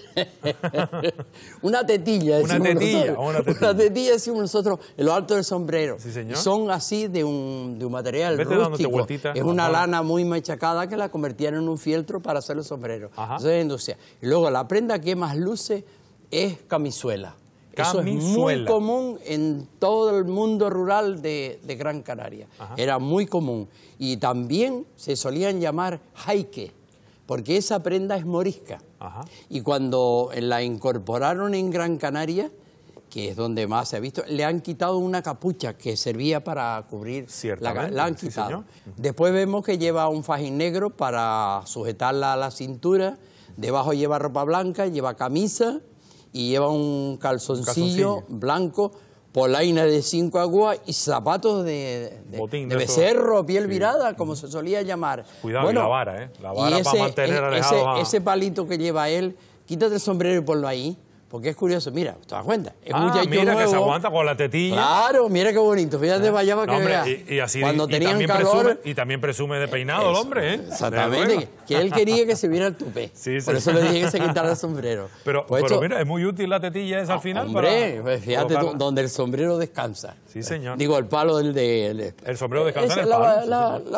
Una tetilla, Una decimos tetilla, nosotros. una tetilla. Una tetilla, decimos nosotros, en lo alto del sombrero. Sí, señor. Son así de un material Vete dándote rústico. vueltita, Es una Adjona. lana muy machacada que la convertían en un fieltro para hacer los sombreros. Ajá. Eso es industria. Y luego la prenda que más luce es camizuela. Eso es muy Camizuela. común en todo el mundo rural de Gran Canaria. Ajá. Era muy común. Y también se solían llamar jaique, porque esa prenda es morisca. Ajá. Y cuando la incorporaron en Gran Canaria, que es donde más se ha visto, le han quitado una capucha que servía para cubrir Ciertamente, la han sí, quitado. señor. Después vemos que lleva un fajín negro para sujetarla a la cintura, debajo lleva ropa blanca, lleva camisa y lleva un calzoncillo blanco, polaina de 5 aguas y zapatos de Botín de esos. becerro, piel Sí. virada, como se solía llamar. Cuidado, y la vara, ¿eh? La vara y para mantener alejados a... ese palito que lleva él, quítate el sombrero y ponlo ahí, porque es curioso. Mira, ¿te das cuenta? Es un muchacho mira nuevo. que se aguanta con la tetilla. Claro, mira qué bonito. Fíjate para allá para No, que hombre, veas. y así Cuando y tenían también calor... y también presume de peinado el hombre, ¿eh? Desde Exactamente, luego. que él quería que se viera el tupé. Sí, Por sí. eso le dije que se quitara el sombrero. Pero Pues esto- mira, es muy útil la tetilla esa al final. Hombre, para pues fíjate tú, colocarla. donde el sombrero descansa. Sí, señor. Digo, el palo del de... El sombrero descansa en el Esa, palo, sí,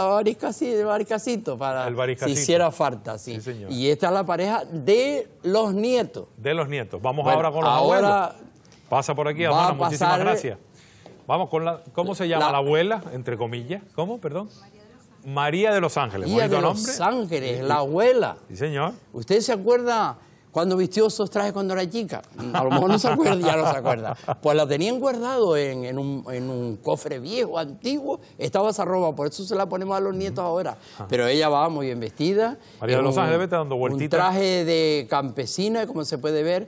el varicacito para El varicacito. si hiciera falta, sí. Sí, señor. Y esta es la pareja de los nietos. De los nietos. Vamos Bueno, ahora con los ahora abuelos. Pasa por aquí, va Adjona, a muchísimas pasar- gracias. Vamos con la... ¿Cómo se llama La- la abuela, entre comillas? ¿Cómo, perdón? María de los Ángeles. Guía Bonito de nombre. Los Ángeles, la abuela. Sí, señor. ¿Usted se acuerda cuando vistió esos trajes cuando era chica? A lo mejor no se acuerda, ya no se acuerda. Pues la tenían guardado en un cofre viejo, antiguo. Estaba esa ropa, por eso se la ponemos a los nietos ahora. Pero ella va muy bien vestida. María de los Ángeles, vete dando Un vueltitas. traje de campesina, como se puede ver.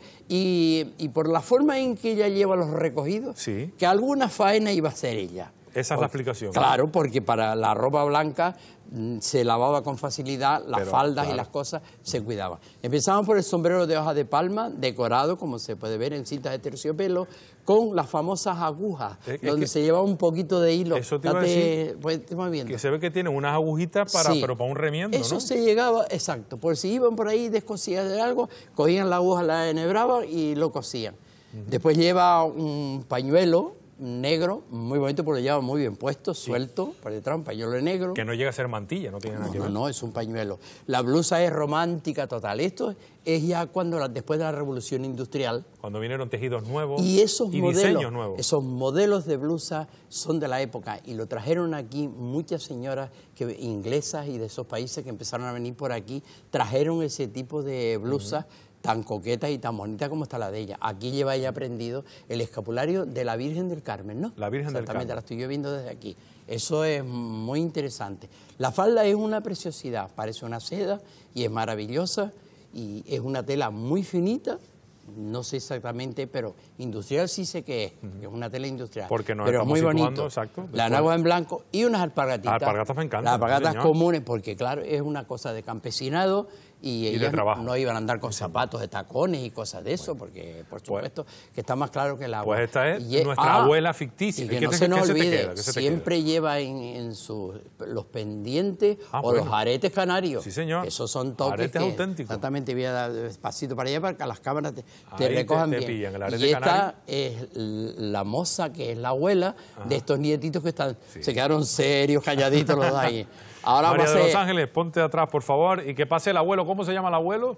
Y por la forma en que ella lleva los recogidos, Sí. que alguna faena iba a hacer ella. Esa es la explicación. Claro, porque para la ropa blanca se lavaba con facilidad, las Pero, faldas claro. y las cosas se cuidaban. Empezamos por el sombrero de hoja de palma, decorado, como se puede ver en cintas de terciopelo, con las famosas agujas, Es donde que- se lleva un poquito de hilo. Eso te iba a decir, pues, te voy viendo. Que se ve que tiene unas agujitas para, Sí. pero para un remiendo, Eso ¿no? se llegaba, exacto, por si iban por ahí descosían de algo, cogían la aguja, la enhebraban y lo cosían. Después lleva un pañuelo negro, muy bonito, porque lo lleva muy bien puesto, suelto, por detrás, un pañuelo negro. Que no llega a ser mantilla, no tiene nada que No, ver. no, es un pañuelo. La blusa es romántica total. Esto es ya después de la Revolución Industrial. Cuando vinieron tejidos nuevos Y esos modelos, diseños nuevos. esos modelos de blusa son de la época y lo trajeron aquí muchas señoras inglesas y de esos países que empezaron a venir por aquí, trajeron ese tipo de blusas tan coquetas y tan bonitas como está la de ella. Aquí lleva ella prendido el escapulario de la Virgen del Carmen, ¿no? La Virgen del Exactamente, Carmen. la estoy yo viendo desde aquí. Eso es muy interesante. La falda es una preciosidad, parece una seda y es maravillosa y es una tela muy finita. No sé exactamente, pero industrial sí sé que es una tela industrial. Porque nos pero es estamos muy situando, bonito. exacto, La después. enagua en blanco y unas alpargatitas. Las alpargatas me encantan, Las alpargatas señor. comunes, porque claro, es una cosa de campesinado y de ellas trabajo. no iban a andar con zapatos de tacones y cosas de eso, porque por supuesto que está más claro que el agua. Pues esta es Y nuestra abuela ficticia. Y ¿Y que qué no te- se nos qué se te olvide, queda? ¿Qué se te siempre lleva en los pendientes o bueno. los aretes canarios. Sí, señor. Esos son toques Aretes que, auténticos. Exactamente, voy a dar despacito para allá para que las cámaras te Ahí recojan te bien. pillan el arete Y esta canario. es la moza, que es la abuela de estos nietitos que están, se quedaron serios, calladitos los dos ahí. Ahora María de pasé- los Ángeles, ponte atrás, por favor, y que pase el abuelo. ¿Cómo se llama el abuelo?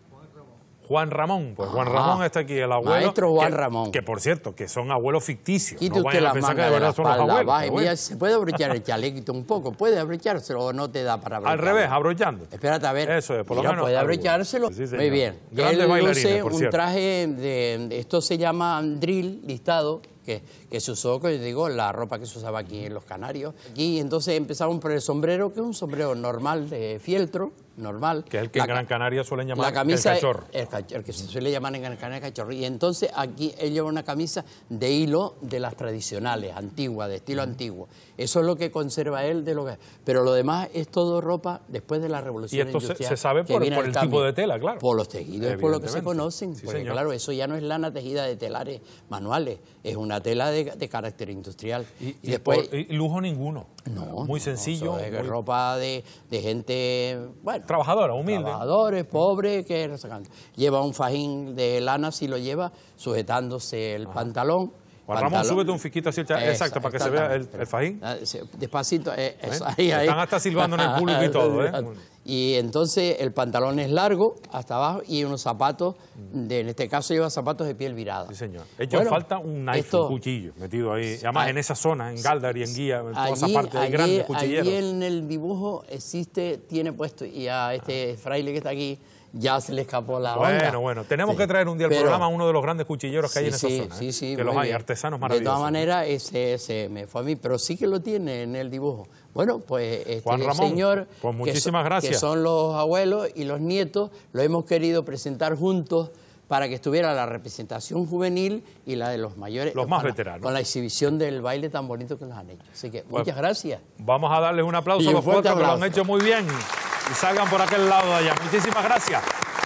Juan Ramón. Pues Juan Ramón está aquí, el abuelo. Maestro Juan que- Ramón. Que, por cierto, que son abuelos ficticios. Quite no usted vayan a las pensar que mangas de de la verdad son los espalda, abuelos. baje. pero bueno. Mira, se puede abrochar el chalequito un poco, puede abrochárselo o no te da para Al abrocharlo. revés, abrochando. Espérate a ver. Eso es, por lo Mira, menos puede algo. abrochárselo. Sí, señor. Muy bien. Grandes Él bailarines, luce por un cierto. traje esto se llama drill listado, que que se usó, que yo digo, la ropa que se usaba aquí en los Canarios. Aquí entonces empezamos por el sombrero, que es un sombrero normal de fieltro, normal. Que es el que en Gran Canaria suelen llamar la camisa, el cachorro. El que se suele llamar en Gran Canaria cachorro. Y entonces aquí él lleva una camisa de hilo de las tradicionales, antiguas, de estilo antiguo. Eso es lo que conserva él de lo que... Pero lo demás es todo ropa después de la Revolución Industrial. Y esto se sabe por el tipo de tela, claro. Por los tejidos, por lo que se conocen. Sí, porque señor. claro, eso ya no es lana tejida de telares manuales, es una tela de carácter industrial. Y después... y lujo ninguno. No, muy sencillo. Es muy... ropa de gente, bueno... Trabajadora, humilde. Trabajadores, pobres, que no sacando. Lleva un fajín de lana, si lo lleva, sujetándose el pantalón. Juan Ramón, súbete un fisquito así, exacto, para que se vea el fajín. Despacito, ahí. Están hasta silbando en el público y todo, ¿eh? Y entonces el pantalón es largo hasta abajo y unos zapatos, en este caso lleva zapatos de piel virada. Sí, señor. Hecho falta un knife, un cuchillo metido ahí. Además, en esa zona, en Galdar y en Guía, en toda esa parte, hay grandes cuchilleros. Allí en el dibujo tiene puesto, y a este fraile que está aquí, ya se le escapó la onda. Bueno, tenemos que traer un día al programa a uno de los grandes cuchilleros que hay en esa zona. Sí, que los hay, artesanos maravillosos. De todas maneras, ese me fue a mí, pero sí que lo tiene en el dibujo. Bueno, pues Juan Ramón, señor, pues muchísimas gracias. Que son los abuelos y los nietos, lo hemos querido presentar juntos para que estuviera la representación juvenil y la de los mayores. Los más veteranos. Con la exhibición del baile tan bonito que nos han hecho. Así que muchas gracias. Vamos a darles un aplauso a los cuatro que lo han hecho muy bien. Y salgan por aquel lado de allá. Muchísimas gracias.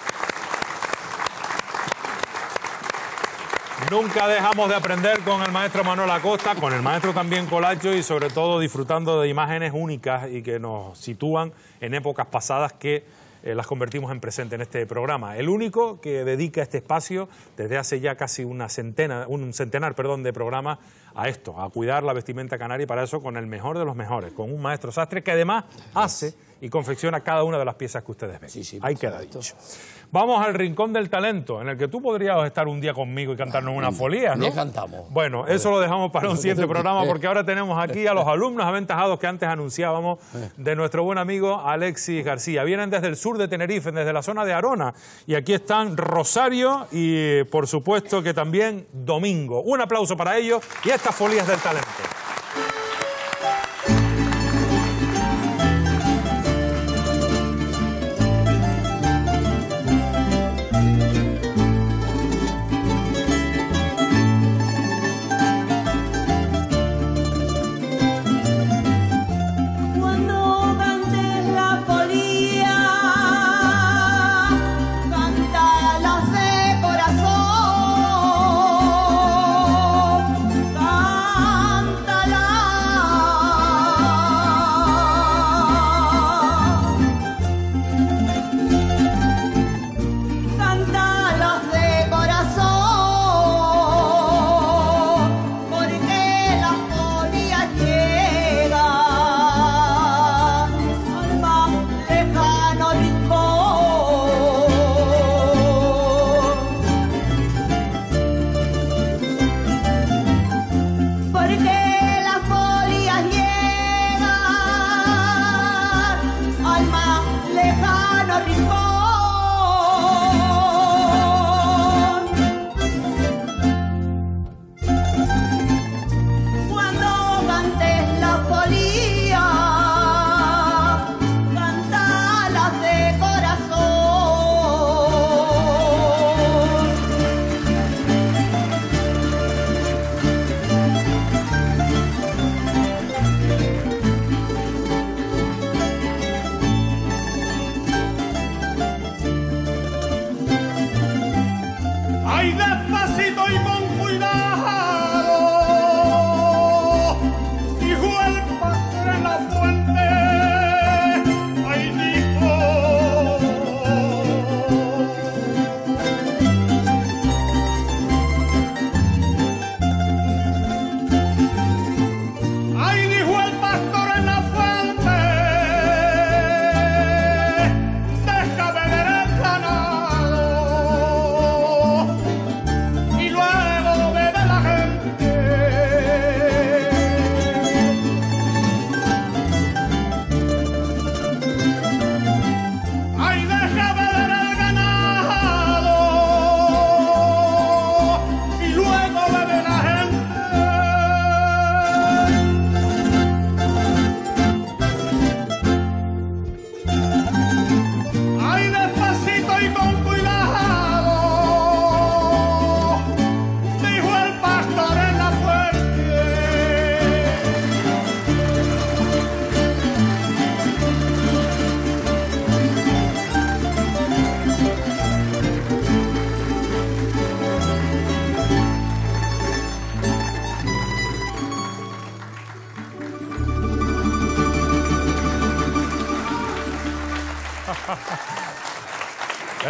Nunca dejamos de aprender con el maestro Manuel Acosta, con el maestro también Colacho y sobre todo disfrutando de imágenes únicas y que nos sitúan en épocas pasadas que las convertimos en presente en este programa. El único que dedica este espacio desde hace ya casi un centenar de programas a esto, a cuidar la vestimenta canaria y para eso con el mejor de los mejores, con un maestro sastre que además hace y confecciona cada una de las piezas que ustedes ven. Sí, ahí queda dicho. Vamos al rincón del talento, en el que tú podrías estar un día conmigo y cantarnos una folía, ¿no? Ya cantamos. Bueno, eso lo dejamos para un siguiente programa porque ahora tenemos aquí a los alumnos aventajados que antes anunciábamos de nuestro buen amigo Alexis García. Vienen desde el sur de Tenerife, desde la zona de Arona, y aquí están Rosario y por supuesto que también Domingo. Un aplauso para ellos y estas folías del talento.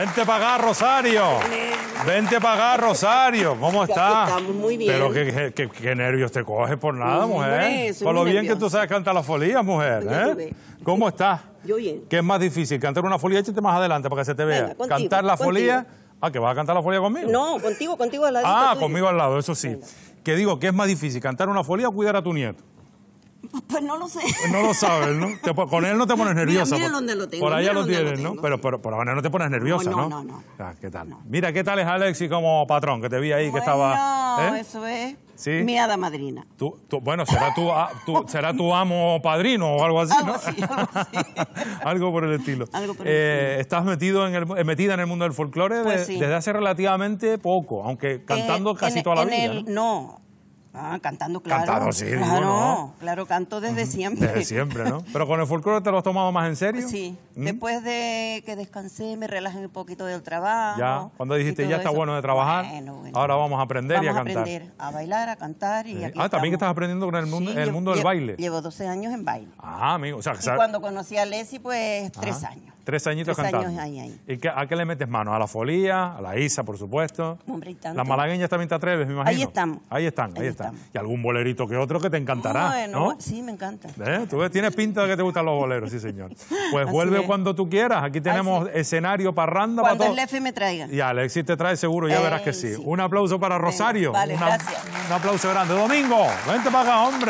Vente para acá, Rosario. Vente para acá, Rosario. ¿Cómo estás? Estamos muy bien. Pero qué nervios te coges por nada, mujer. Hombre, soy Con lo muy bien que nerviosa. tú sabes cantar las folías, mujer. Ya tú ves. ¿Cómo estás? Yo bien. ¿Qué es más difícil? ¿Cantar una folía? Échate más adelante para que se te vea. Venga, contigo, ¿Cantar la contigo. folía? Ah, ¿que vas a cantar la folía conmigo? No, contigo al lado. Ah, conmigo al lado, eso sí. Que digo, ¿qué es más difícil? ¿Cantar una folía o cuidar a tu nieto? Pues no lo sé. No lo sabes, ¿no? Con él no te pones nerviosa. Mira por- dónde lo tengo, Por allá mira lo dónde tienes, lo ¿no? tengo, Pero con él no te pones nerviosa, ¿no? No. Ah, ¿qué tal? Mira, ¿qué tal es Alexi como patrón? Que te vi ahí que estaba... No, ¿eh? eso es ¿Sí? mi hada madrina. Bueno, será tu amo padrino o algo así, ¿no? Algo así. Algo por el estilo. Algo por el estilo. ¿Estás metida en el mundo del folclore Pues sí. desde hace relativamente poco, aunque cantando casi toda la vida, ¿no? No. Ah, cantando, claro. Cantado, sí, digo, claro, ¿no? claro, canto desde siempre. Desde siempre, ¿no? Pero con el folclore te lo has tomado más en serio. Sí, ¿Mm? después de que descansé, me relajé un poquito del trabajo. Ya, cuando dijiste y ya todo está eso. bueno de trabajar, Bueno. ahora vamos a aprender y a Vamos cantar. aprender a bailar, a cantar y Sí. aquí También que estás estamos. aprendiendo con el mundo, Sí, el mundo del baile. Llevo 12 años en baile. Ah, amigo, o sea, Y cuando conocí a Leslie, pues 3 Ajá. años. 3 añitos 3 cantando. años ahí. ¿Y a qué le metes mano? ¿A la folía? ¿A la isa, por supuesto? Hombre, y tanto. Las malagueñas también te atreves, me imagino. Ahí estamos. Ahí están. Ahí están. estamos. Y algún bolerito que otro que te encantará, Bueno, ¿no? sí, me encanta. Tú ves, tienes pinta de que te gustan los boleros, sí, señor. Pues Así vuelve es. cuando tú quieras. Aquí tenemos escenario, parranda, para Cuando todo. el Lefe me traiga. Y Alexis te trae seguro, ya verás que sí. sí. Un aplauso para Rosario. vale, gracias. Un aplauso grande. Domingo, vente para acá, hombre.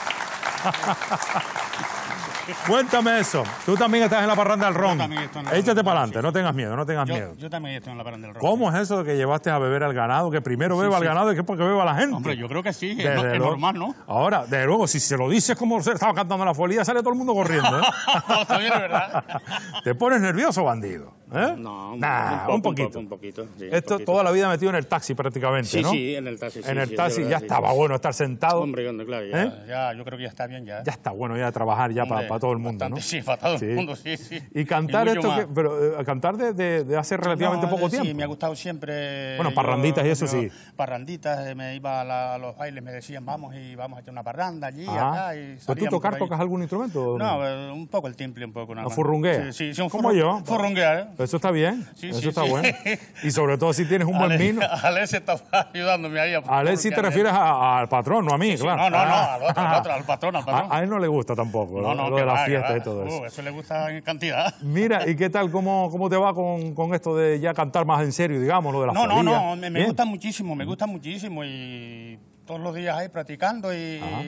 Cuéntame eso. Tú también estás en la parranda del ron. también estoy en la Échate parranda, para adelante, no tengas miedo, no tengas miedo. Yo también estoy en la parranda del ron. ¿Cómo es eso de que llevaste a beber al ganado? Que primero beba al ganado y que porque beba la gente. Hombre, yo creo que sí, Desde es luego. normal, ¿no? Ahora, de luego, si se lo dices como se estaba cantando la folía, sale todo el mundo corriendo. ¿eh? Está bien, ¿verdad? ¿Te pones nervioso, bandido? ¿Eh? No, Nah, un poquito. Un poquito, sí, un Esto poquito. toda la vida metido en el taxi prácticamente, Sí, ¿no? sí, en el taxi. Sí, En el sí, taxi de ya verdad, sí. estaba bueno estar sentado. Hombre, claro, ya, yo creo que ya está bien ya. Ya está bueno ya trabajar ya Hombre, para todo el mundo, bastante, ¿no? Sí, para todo Sí. el mundo, sí, sí. Y cantar mucho esto, más. pero cantar de hace relativamente No, poco Sí, tiempo. me ha gustado siempre. Bueno, parranditas y eso sí. Parranditas, me iba a los bailes, me decían vamos a echar una parranda allí, Ah. acá. Y ¿Pero tú salíamos tocar, por ahí. tocas algún instrumento? No, un poco el timple, un poco nada ¿O más. furrunguea? Sí, sí, Como yo. Furrunguear, ¿eh? Eso está bien, Sí, eso sí, está sí. bueno. Y sobre todo si tienes un buen vino. Alex está ayudándome ahí. A Alexis te refieres al patrón, no a mí, Sí, claro. no, al otro, al patrón. A él no le gusta tampoco lo de la fiesta y todo eso. Eso le gusta en cantidad. Mira, ¿y qué tal? ¿Cómo te va con esto de ya cantar más en serio, digamos, lo de la No, folía? me Bien. gusta muchísimo y todos los días ahí practicando Ajá.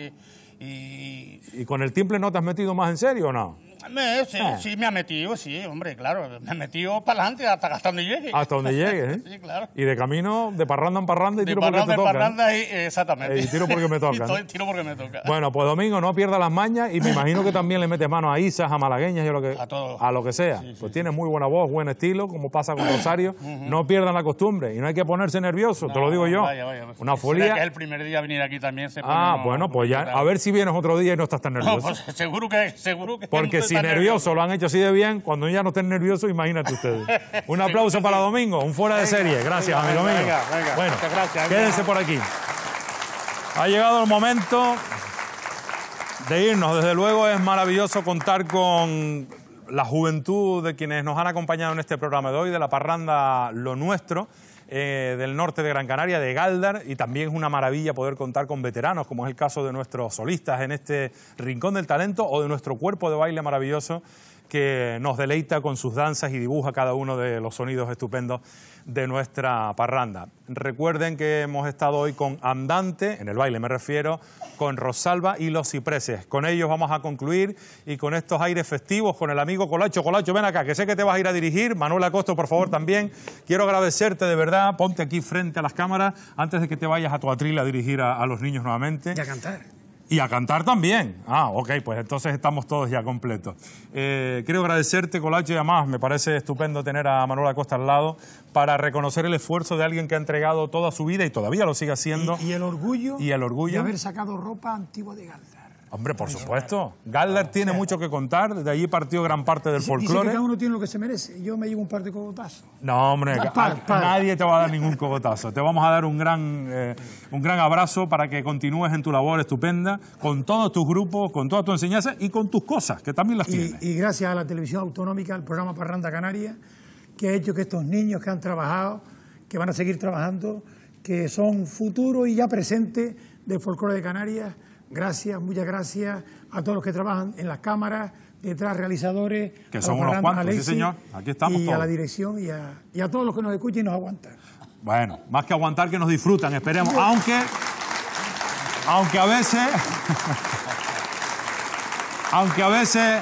y ¿Y con el timple no te has metido más en serio o no? sí, me ha metido, sí, hombre, claro, me ha metido para adelante hasta donde llegue. Hasta donde llegues, ¿eh? Sí, claro. Y de camino, de parranda en parranda y De tiro porque te parranda en toca. parranda, exactamente. Y tiro porque me toca, ¿no? Tiro porque me toca. Bueno, pues Domingo, no pierdas las mañas y me imagino que también le metes mano a isas, a malagueñas y a lo que sea. Pues tienes muy buena voz, buen estilo, como pasa con Rosario. No pierdan la costumbre y no hay que ponerse nervioso, te lo digo yo. Vaya. Una Será folía. que es el primer día venir aquí también. Bueno, pues ya, a ver si vienes otro día y no estás tan No, nervioso. pues seguro que Porque no si estoy tan nervioso lo han hecho así de bien, cuando ya no estén nerviosos, imagínate ustedes. Un aplauso para Domingo, un fuera de serie. Gracias, amigo mío. Venga, Bueno, muchas gracias. quédense por aquí. Ha llegado el momento de irnos. Desde luego es maravilloso contar con la juventud de quienes nos han acompañado en este programa de hoy, de la parranda Lo Nuestro, del norte de Gran Canaria, de Gáldar, y también es una maravilla poder contar con veteranos, como es el caso de nuestros solistas en este Rincón del Talento, o de nuestro cuerpo de baile maravilloso, que nos deleita con sus danzas y dibuja cada uno de los sonidos estupendos de nuestra parranda. Recuerden que hemos estado hoy con Andante, en el baile me refiero, con Rosalba y Los Cipreses. Con ellos vamos a concluir y con estos aires festivos, con el amigo Colacho. Colacho, ven acá, que sé que te vas a ir a dirigir. Manuel Acosto, por favor, también. Quiero agradecerte de verdad. Ponte aquí frente a las cámaras antes de que te vayas a tu atril a dirigir a los niños nuevamente. Y a cantar. Y a cantar también. Ah, ok, pues entonces estamos todos ya completos. Quiero agradecerte, Colacho, y además me parece estupendo tener a Manuel Acosta al lado para reconocer el esfuerzo de alguien que ha entregado toda su vida y todavía lo sigue haciendo. Y el orgullo. Y el orgullo. De haber sacado ropa antigua de Gáldar. Hombre, por supuesto. Gáldar tiene mucho que contar, de allí partió gran parte del Dice que folclore. cada uno tiene lo que se merece. Yo me llevo un par de cogotazos. No, hombre, Par. nadie te va a dar ningún cogotazo. Te vamos a dar un gran abrazo para que continúes en tu labor estupenda, con todos tus grupos, con toda tu enseñanza y con tus cosas, que también las tienes. Y gracias a la televisión autonómica, al programa Parranda Canaria, que ha hecho que estos niños que han trabajado, que van a seguir trabajando, que son futuro y ya presente del folclore de Canarias. Gracias, muchas gracias a todos los que trabajan en las cámaras, detrás realizadores, que son unos cuantos, sí señor, aquí estamos y todos. a la dirección y a todos los que nos escuchan y nos aguantan. Bueno, más que aguantar, que nos disfrutan, esperemos, aunque a veces,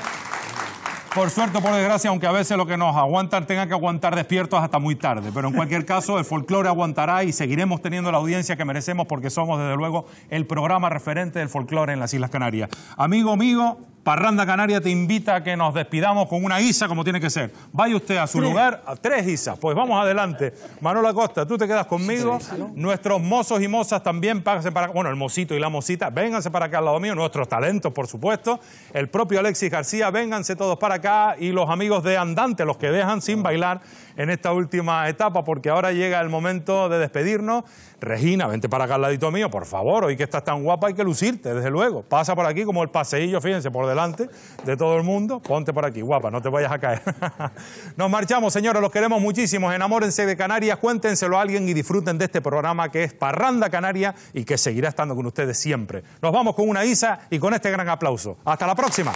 por suerte o por desgracia, aunque a veces lo que nos aguantan tenga que aguantar despiertos hasta muy tarde. Pero en cualquier caso, el folclore aguantará y seguiremos teniendo la audiencia que merecemos porque somos, desde luego, el programa referente del folclore en las Islas Canarias. Amigo mío, Parranda Canaria te invita a que nos despidamos con una guisa como tiene que ser. Vaya usted a su lugar, a 3 guisas. Pues vamos adelante. Manolo Acosta, tú te quedas conmigo. Nuestros mozos y mozas también, pásense para acá. Bueno, el mocito y la mocita, vénganse para acá al lado mío. Nuestros talentos, por supuesto. El propio Alexis García, vénganse todos para acá. Y los amigos de Andante, los que dejan sin bailar en esta última etapa, porque ahora llega el momento de despedirnos. Regina, vente para acá al ladito mío, por favor. Hoy que estás tan guapa hay que lucirte, desde luego. Pasa por aquí como el paseillo, fíjense, por delante de todo el mundo. Ponte por aquí, guapa, no te vayas a caer. Nos marchamos, señores, los queremos muchísimo. Enamórense de Canarias, cuéntenselo a alguien y disfruten de este programa que es Parranda Canaria y que seguirá estando con ustedes siempre. Nos vamos con una guisa y con este gran aplauso. Hasta la próxima.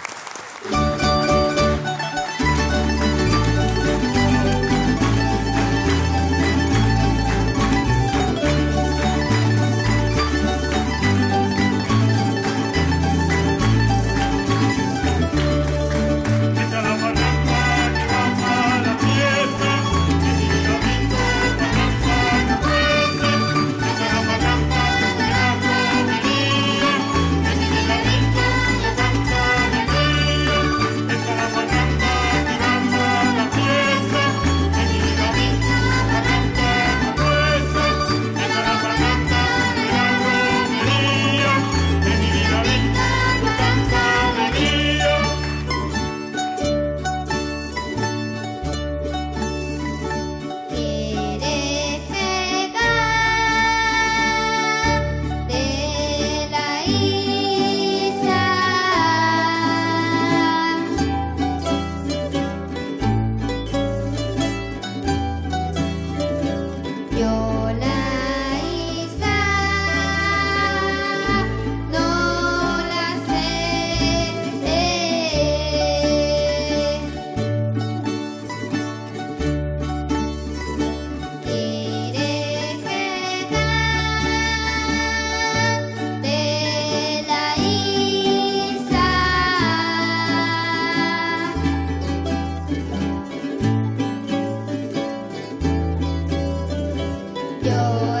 Yo